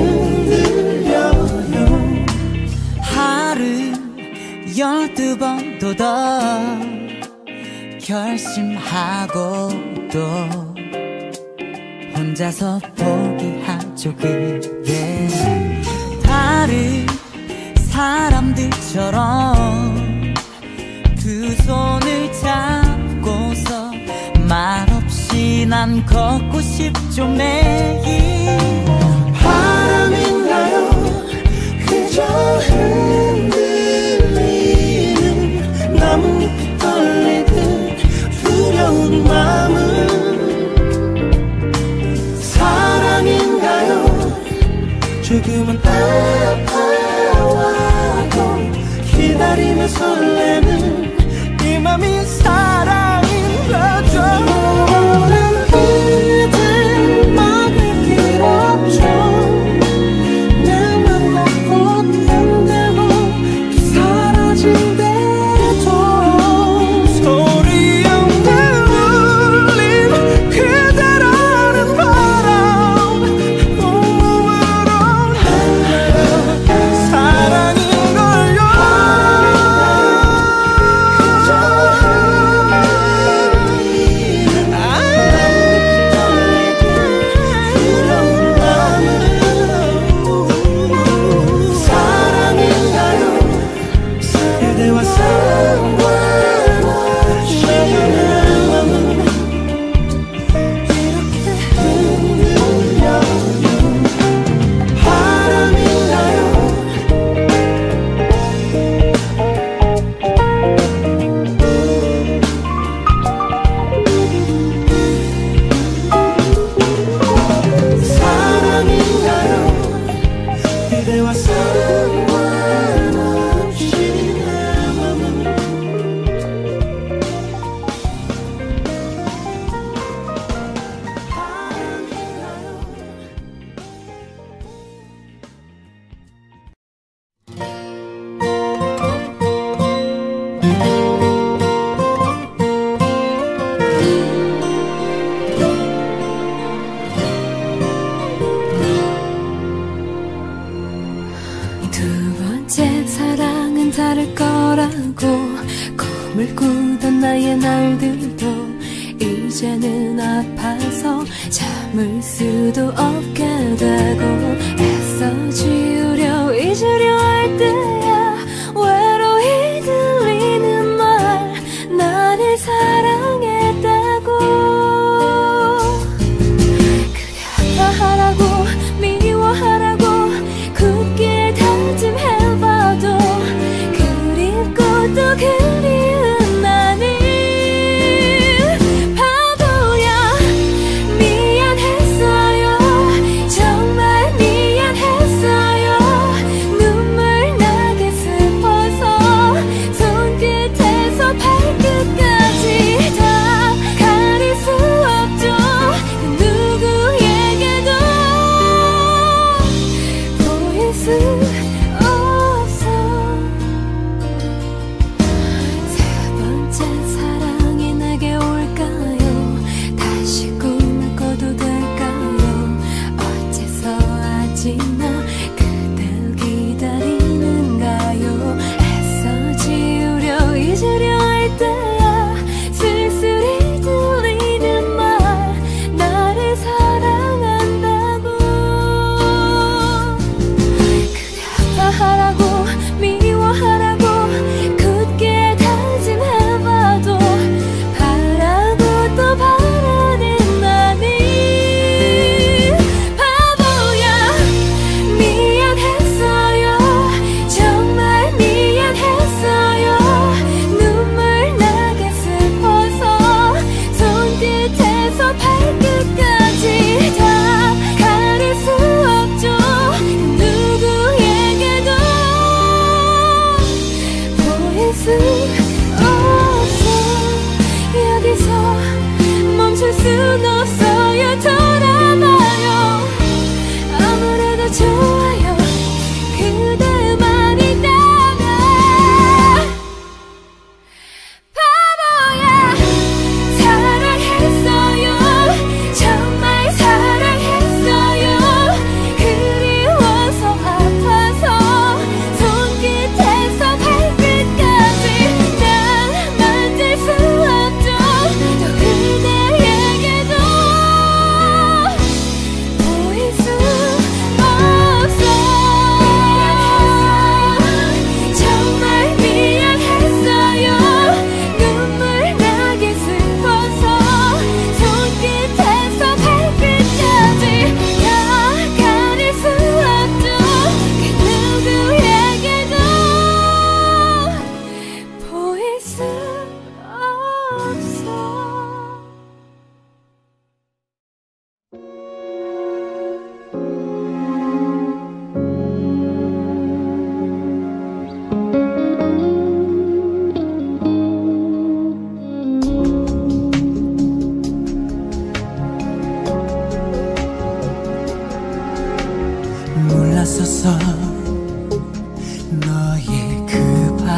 흔들려요. 하루 12번도 더 결심하고도 혼자서 포기하죠. 그대 다른 사람들처럼 두 손을 잡고서 말없이 난 걷고 싶죠. 매일 바람인가요? 그저 흔들리는 나뭇잎이 떨리듯 두려운 마음은 사랑인가요? 조금은 아파와도 기다리며 설레는 이 맘이 사랑인 거죠. 오랜 그댈 막을 길 없죠. 내맘 먹고 흔들고 또 사라진대도 소리 없는 울림 그대라는 바람 온몸으로 사랑인걸요. 그대와 상관없이 이렇게 흔들려요. 바람인가요? 사랑인가요? 그대와 상관없이 내 맘은 두 번째 사랑은 다를 거라고 꿈을 꾸던 나의 날들도 이제는 아파서 참을 수도 없게 되고 애써 지우려 잊으려 할 때야 외로이 들리는 말 나를 사랑했다고. 그래 아파하라고 미워하라고 굳게 다짐해봐도 그립고 또 그리운 나는 바보야. 미안했어요. 정말 미안했어요. 눈물 나게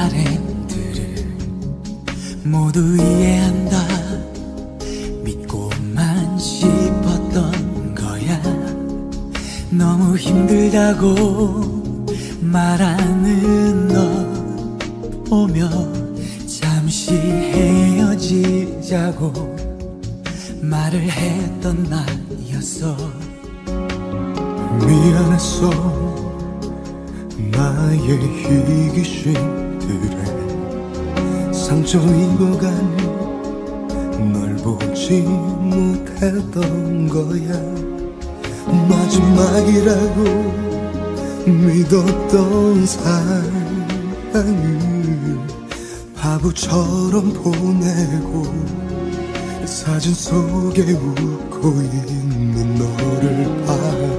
바램들을 모두 이해한다 믿고만 싶었던 거야. 너무 힘들다고 말하는 너 보며 잠시 헤어지자고 말을 했던 나였어. 미안했어 나의 이기심들에 상처 입어간 널 보지 못했던 거야. 마지막이라고 믿었던 사랑을 바보처럼 보내고 사진 속에 웃고 있는 너를 봐.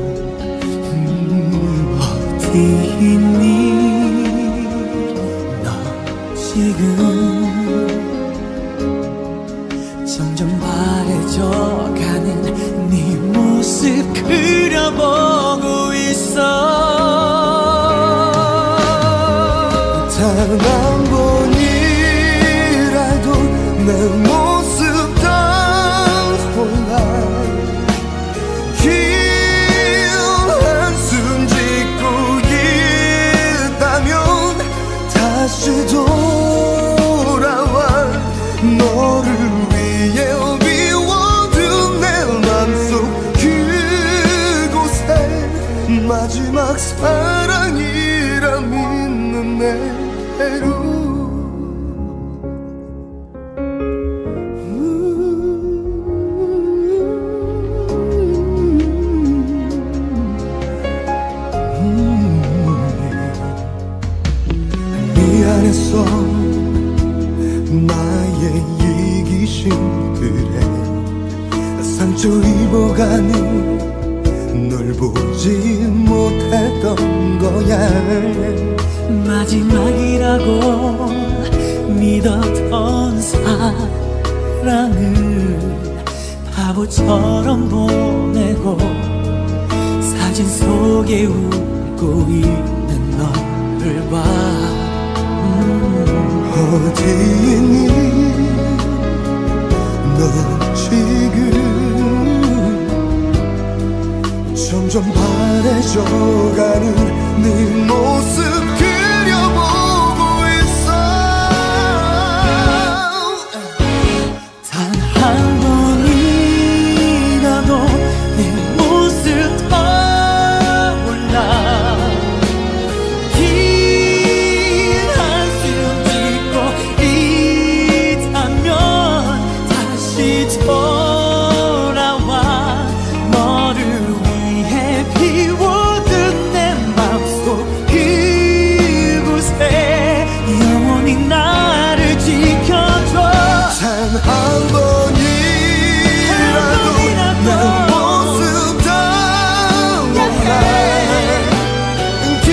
어디 있니 너 지금. 점점 바래져가는 네 모습 그려보고 있어. 단 한 번이라도 내 모습 떠올라 긴 한숨 짓고 있다면 다시 돌아와. 너를 위해 비워둔 내 맘속 그곳에 마지막 사랑이라 믿는 내로 미안했어 나의 이기심들에 상처 입어가는 널 보지 못했던 거야. 마지막이라고 믿었던 사랑을 바보처럼 보내고 사진 속에 웃고 있는 너를 봐. 어디 있니 너 지금. 점점 바래져가는 네 모습 그려보고 있어. 단 한 번이라도 내 모습 떠올라 긴 한숨 짓고 있다면 다시 돌아와. 너를 위해 비워둔 내 맘속 그곳에 영원히 나를 지켜줘. 단 한 번이라도 내 모습 떠올라 긴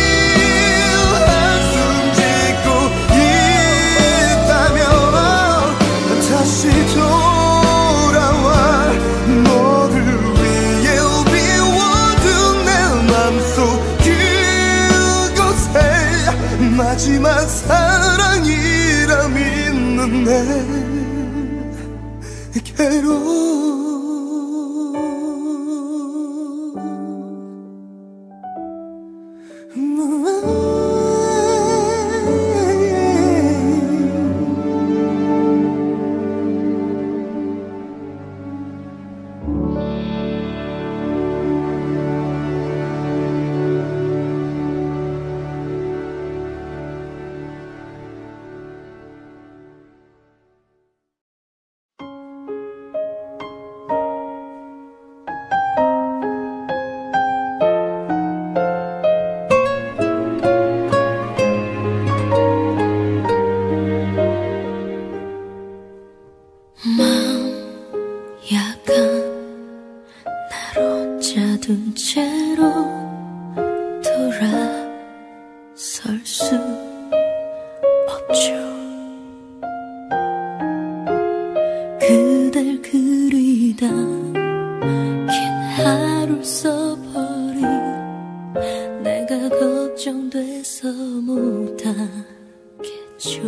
한숨 짓고 있다면 다시 돌아와. 너를 위해 비워둔 내 맘속 그곳에 마지막 사랑이라 믿는 내게로. 둔 채로 돌아설 수 없죠. 그댈 그리다 긴 하루 써버린 내가 걱정돼서 못하겠죠. 달겠죠.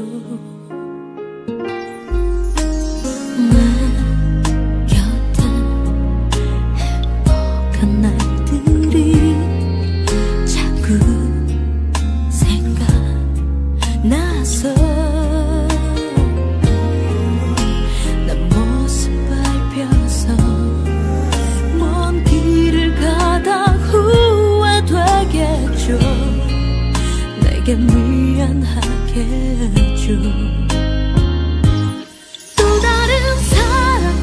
내 곁에 행복한 날들이 자꾸 생각나서 난 모습 밟혀서 먼 길을 가다 후회되겠죠. 내게 미안하겠죠. 또 다른 사랑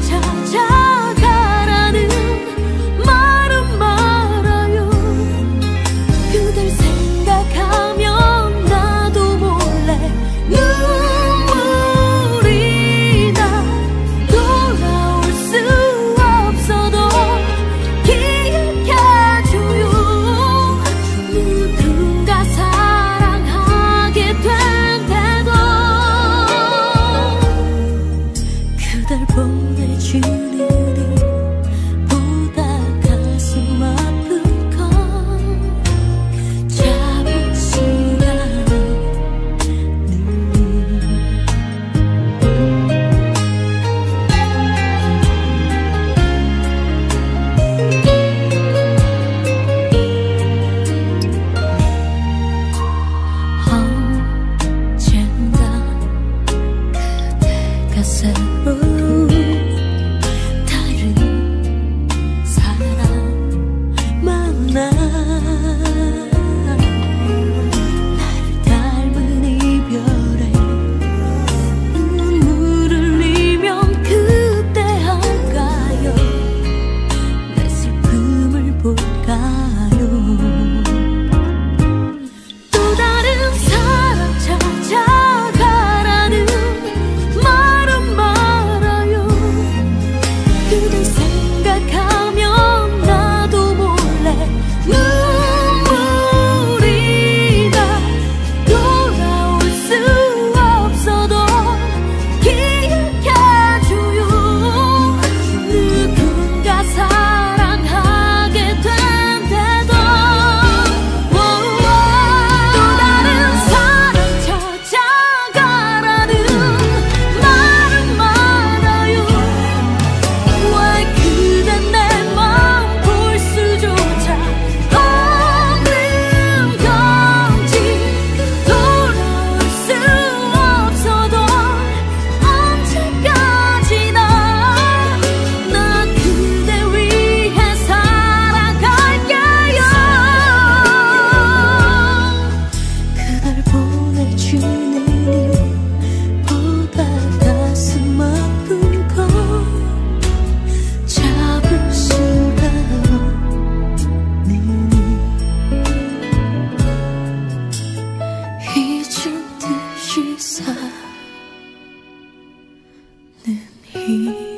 찾아가라는 말은 말아요. 그댈 생각하면 나도 몰래 눈물이 나. 돌아올 수 없어도 기억해줘요. 누군가 사랑하게 된대도 그댈 보내주는 일보다 가슴 아픈 건 잡을 수가 언젠가 그대가 새로 다른 사람 만나 날 닮은 이별에 눈물을 흘리면 그때 할까요? 내 슬픔을 볼까요? 또 다른 사랑 찾아가라는 말은 말아요. 그댈 생각하면 나도 몰래 눈물이 나. 돌아올 수 없어도 기억해줘요. 누군가 사랑하게 된대도 또 다른 사랑 찾아가라는 말은 말아요. 왜 그댄 내 맘 볼 수조차 없는 건지. 돌아올 수 없어도 언제까지나 나 그대 위해 살아갈게요. 그댈 보내주는 일보다 가슴 아픈 건 잡을 수가 없는 잊은 듯이 사는 힘.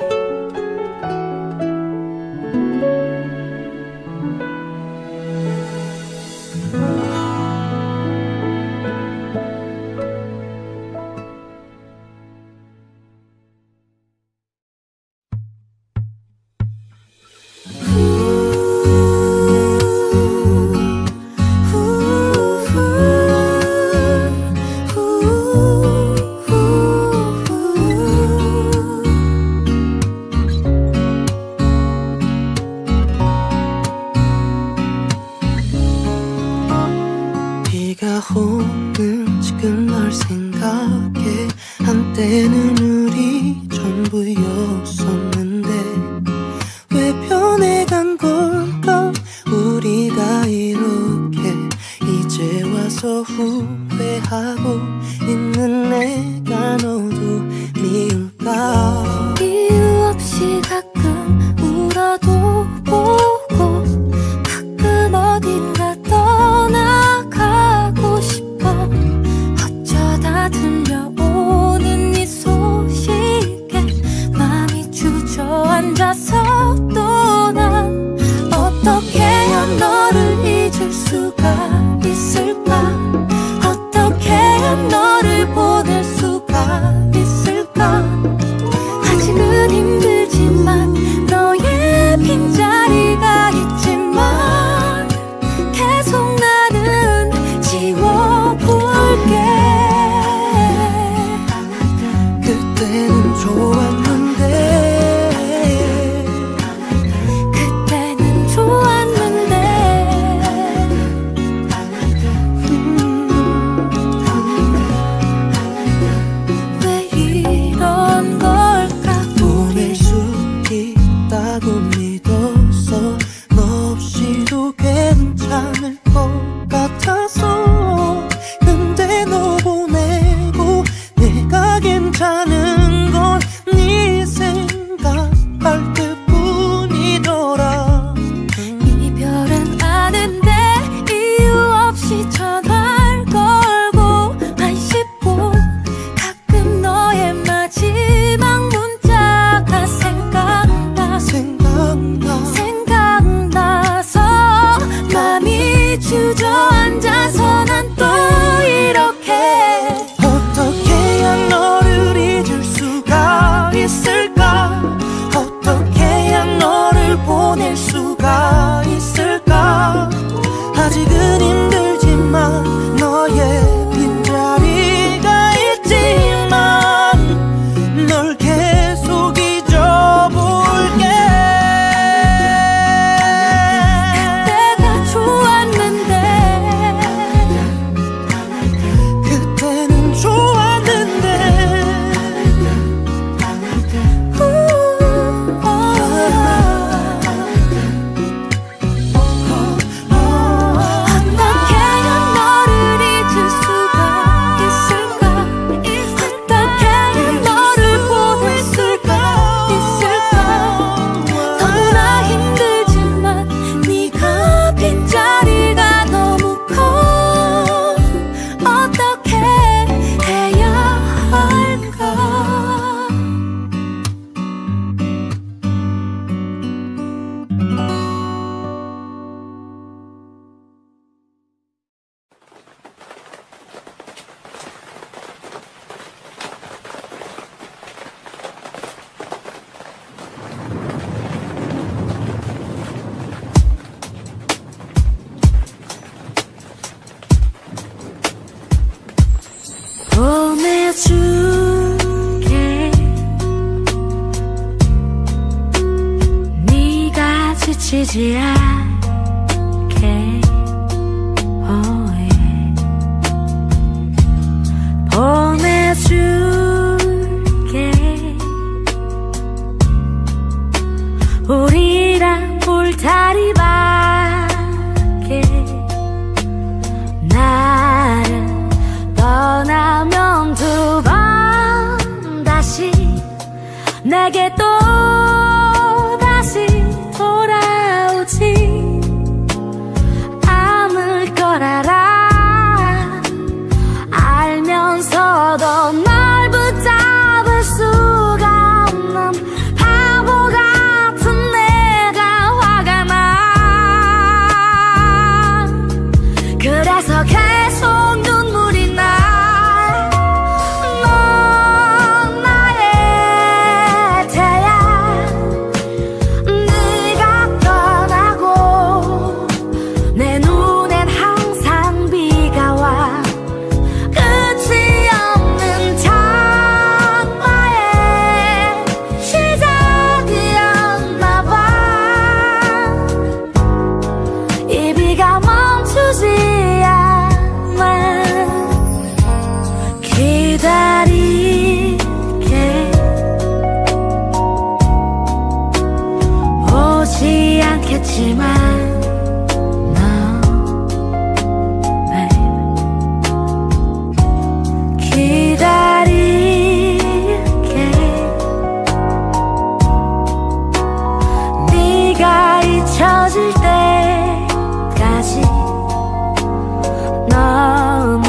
비가 오는 지금 널 생각해. 한때는 우리 전부였었는데 왜 변해간 걸까? 우리가 이렇게 이제 와서 후회하고 있는 내가 너도 미울까? 이유 없이 가끔 울어도 보고 가끔 어딘가 떠나가고 싶어. 어쩌다 들려오는 이 소식에 마음이 주저앉아서 또 난 어떻게 해야 너를 잊을 수가 있을까? 어떻게 해야 너를 보낼 수가 있을까? 보내줄게. 네가 지치지 않게 보내줄게. 우리랑 울타리 밖에 나를 떠나면 두 번 다시 내게 또 다시 돌아오지 않을 걸 알아. 알면서도 널 붙잡을 수가 없는 바보 같은 내가 화가 나. 그래서 계속 눈물이 나. 넌 나의 태양. 네가 떠나고 내 눈엔 항상 비가 와. 끝이 없는 장마의 시작이었나 봐. 이 비가 멈추지 않아. 기다릴게. 오지 않겠지만 기다릴게. 네가 잊혀질 때까지 너는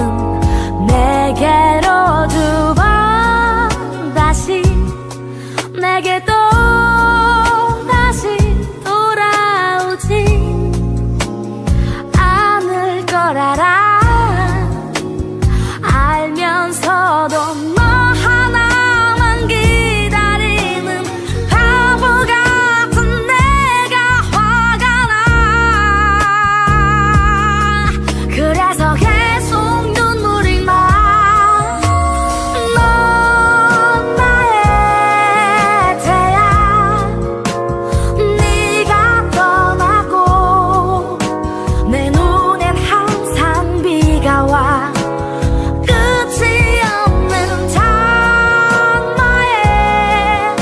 내게로 두 번 다시 내게 또 다시 돌아오지 않을 걸 알아. 알면서도 너 하나만 기다리는 바보 같은 내가 화가 나. 그래서 계속 눈물이 나. 넌 나의 태양. 네가 떠나고 내 눈엔 항상 비가 와. 끝이 없는 장마의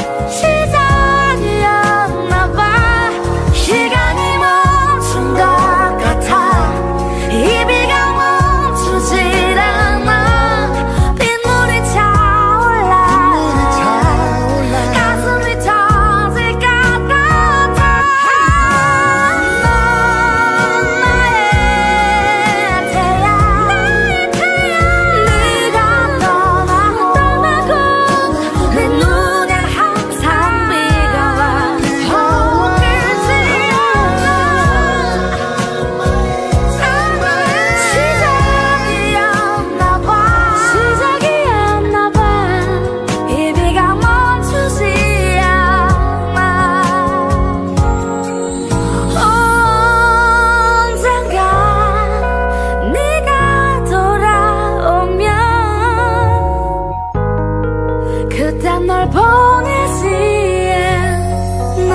시작이었나 봐. 시간이 멈춘 것 같아. 이 비가 멈추질 않아. 빗물이 차올라. 가슴이 터질 것 같아. 넌 나의 태양. 네가 떠나고 내 눈엔 항상 비가 와. 끝이 없는 시작이었나 봐. 이 비가 멈추지 않아. 언젠가 네가 돌아오면 그때 널 보내지 않아.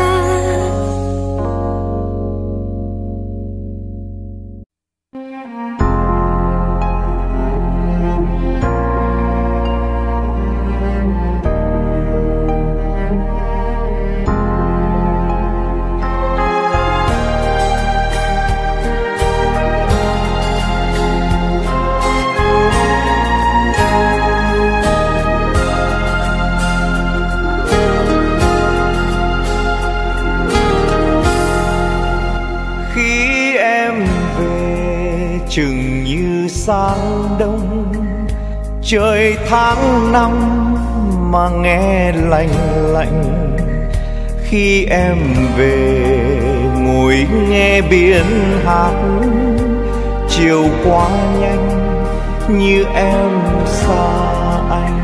Khi em về chừng như sáng đông, trời tháng năm mà nghe lạnh lạnh. Khi em về ngồi nghe biển hát, chiều quá nhanh như em xa anh.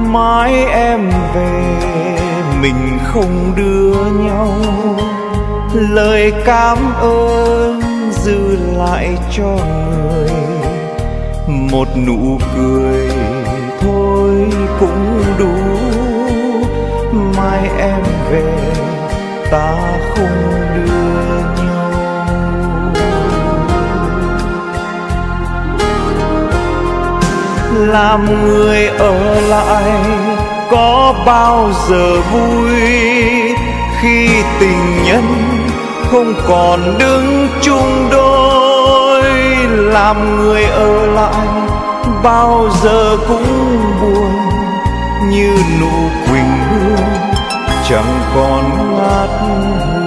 Mãi em về mình không đưa nhau, lời cảm ơn dư lại cho người, một nụ cười thôi cũng đủ. Mai em về ta không đưa nhau. Làm người ở lại có bao giờ vui khi tình nhân không còn đứng chung đôi. Làm người ở lại bao giờ cũng buồn như nụ quỳnh hương chẳng còn ngát hương.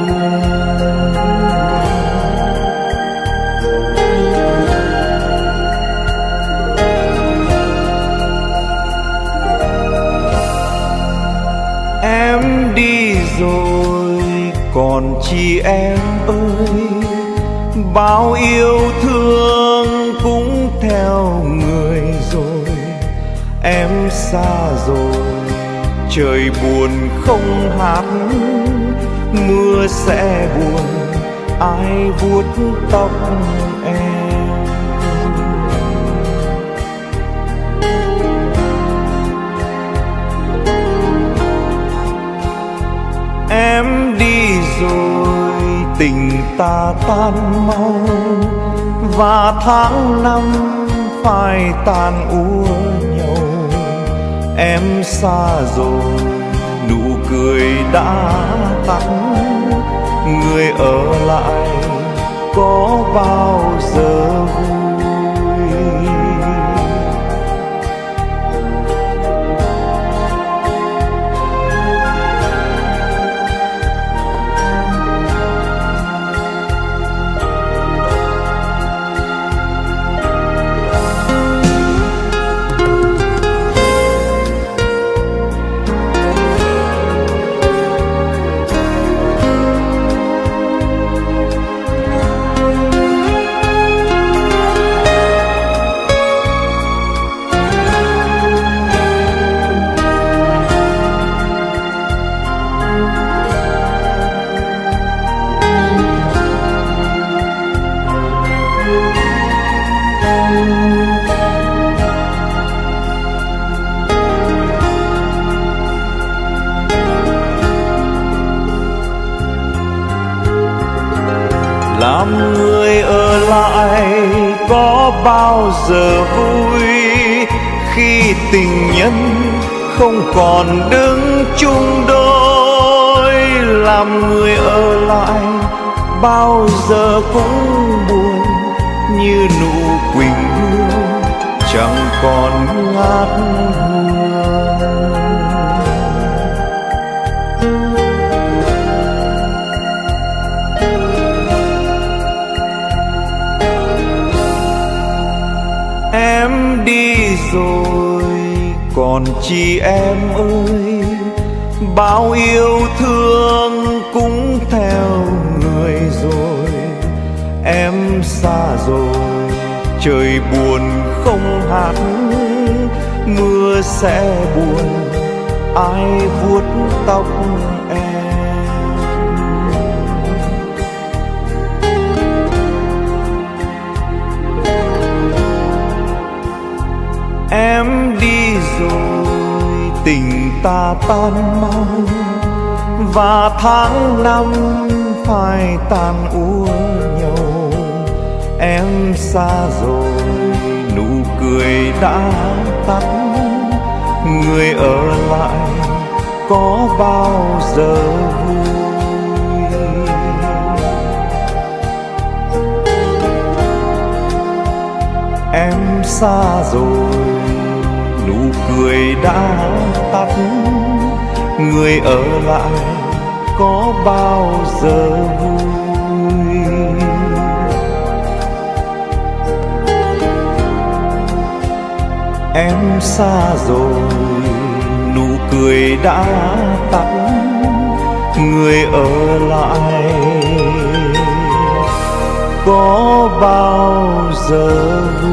Em đi rồi còn chi em ơi, bao yêu thương cũng theo người rồi. Em xa rồi trời buồn không hát, mưa sẽ buồn ai vuốt tóc em. Em đi rồi tình ta tan mau, và tháng năm phai tàn úa nhau. Em xa rồi nụ cười đã tắt, người ở lại có bao giờ vui. Làm người ở lại có bao giờ vui khi tình nhân không còn đứng chung đôi. Làm người ở lại bao giờ cũng buồn như nụ quỳnh hương chẳng còn ngát hương. Em đi rồi còn chi em ơi, bao yêu thương cũng theo người rồi. Em xa rồi trời buồn không hát, mưa sẽ buồn ai vuốt tóc em. Em đi rồi tình ta tan mau, và tháng năm phai tàn úa nhau. Em xa rồi nụ cười đã tắt, người ở lại có bao giờ vui. Em xa rồi nụ cười đã tắt, người ở lại có bao giờ vui. Em xa rồi nụ cười đã tắt, người ở lại có bao giờ vui.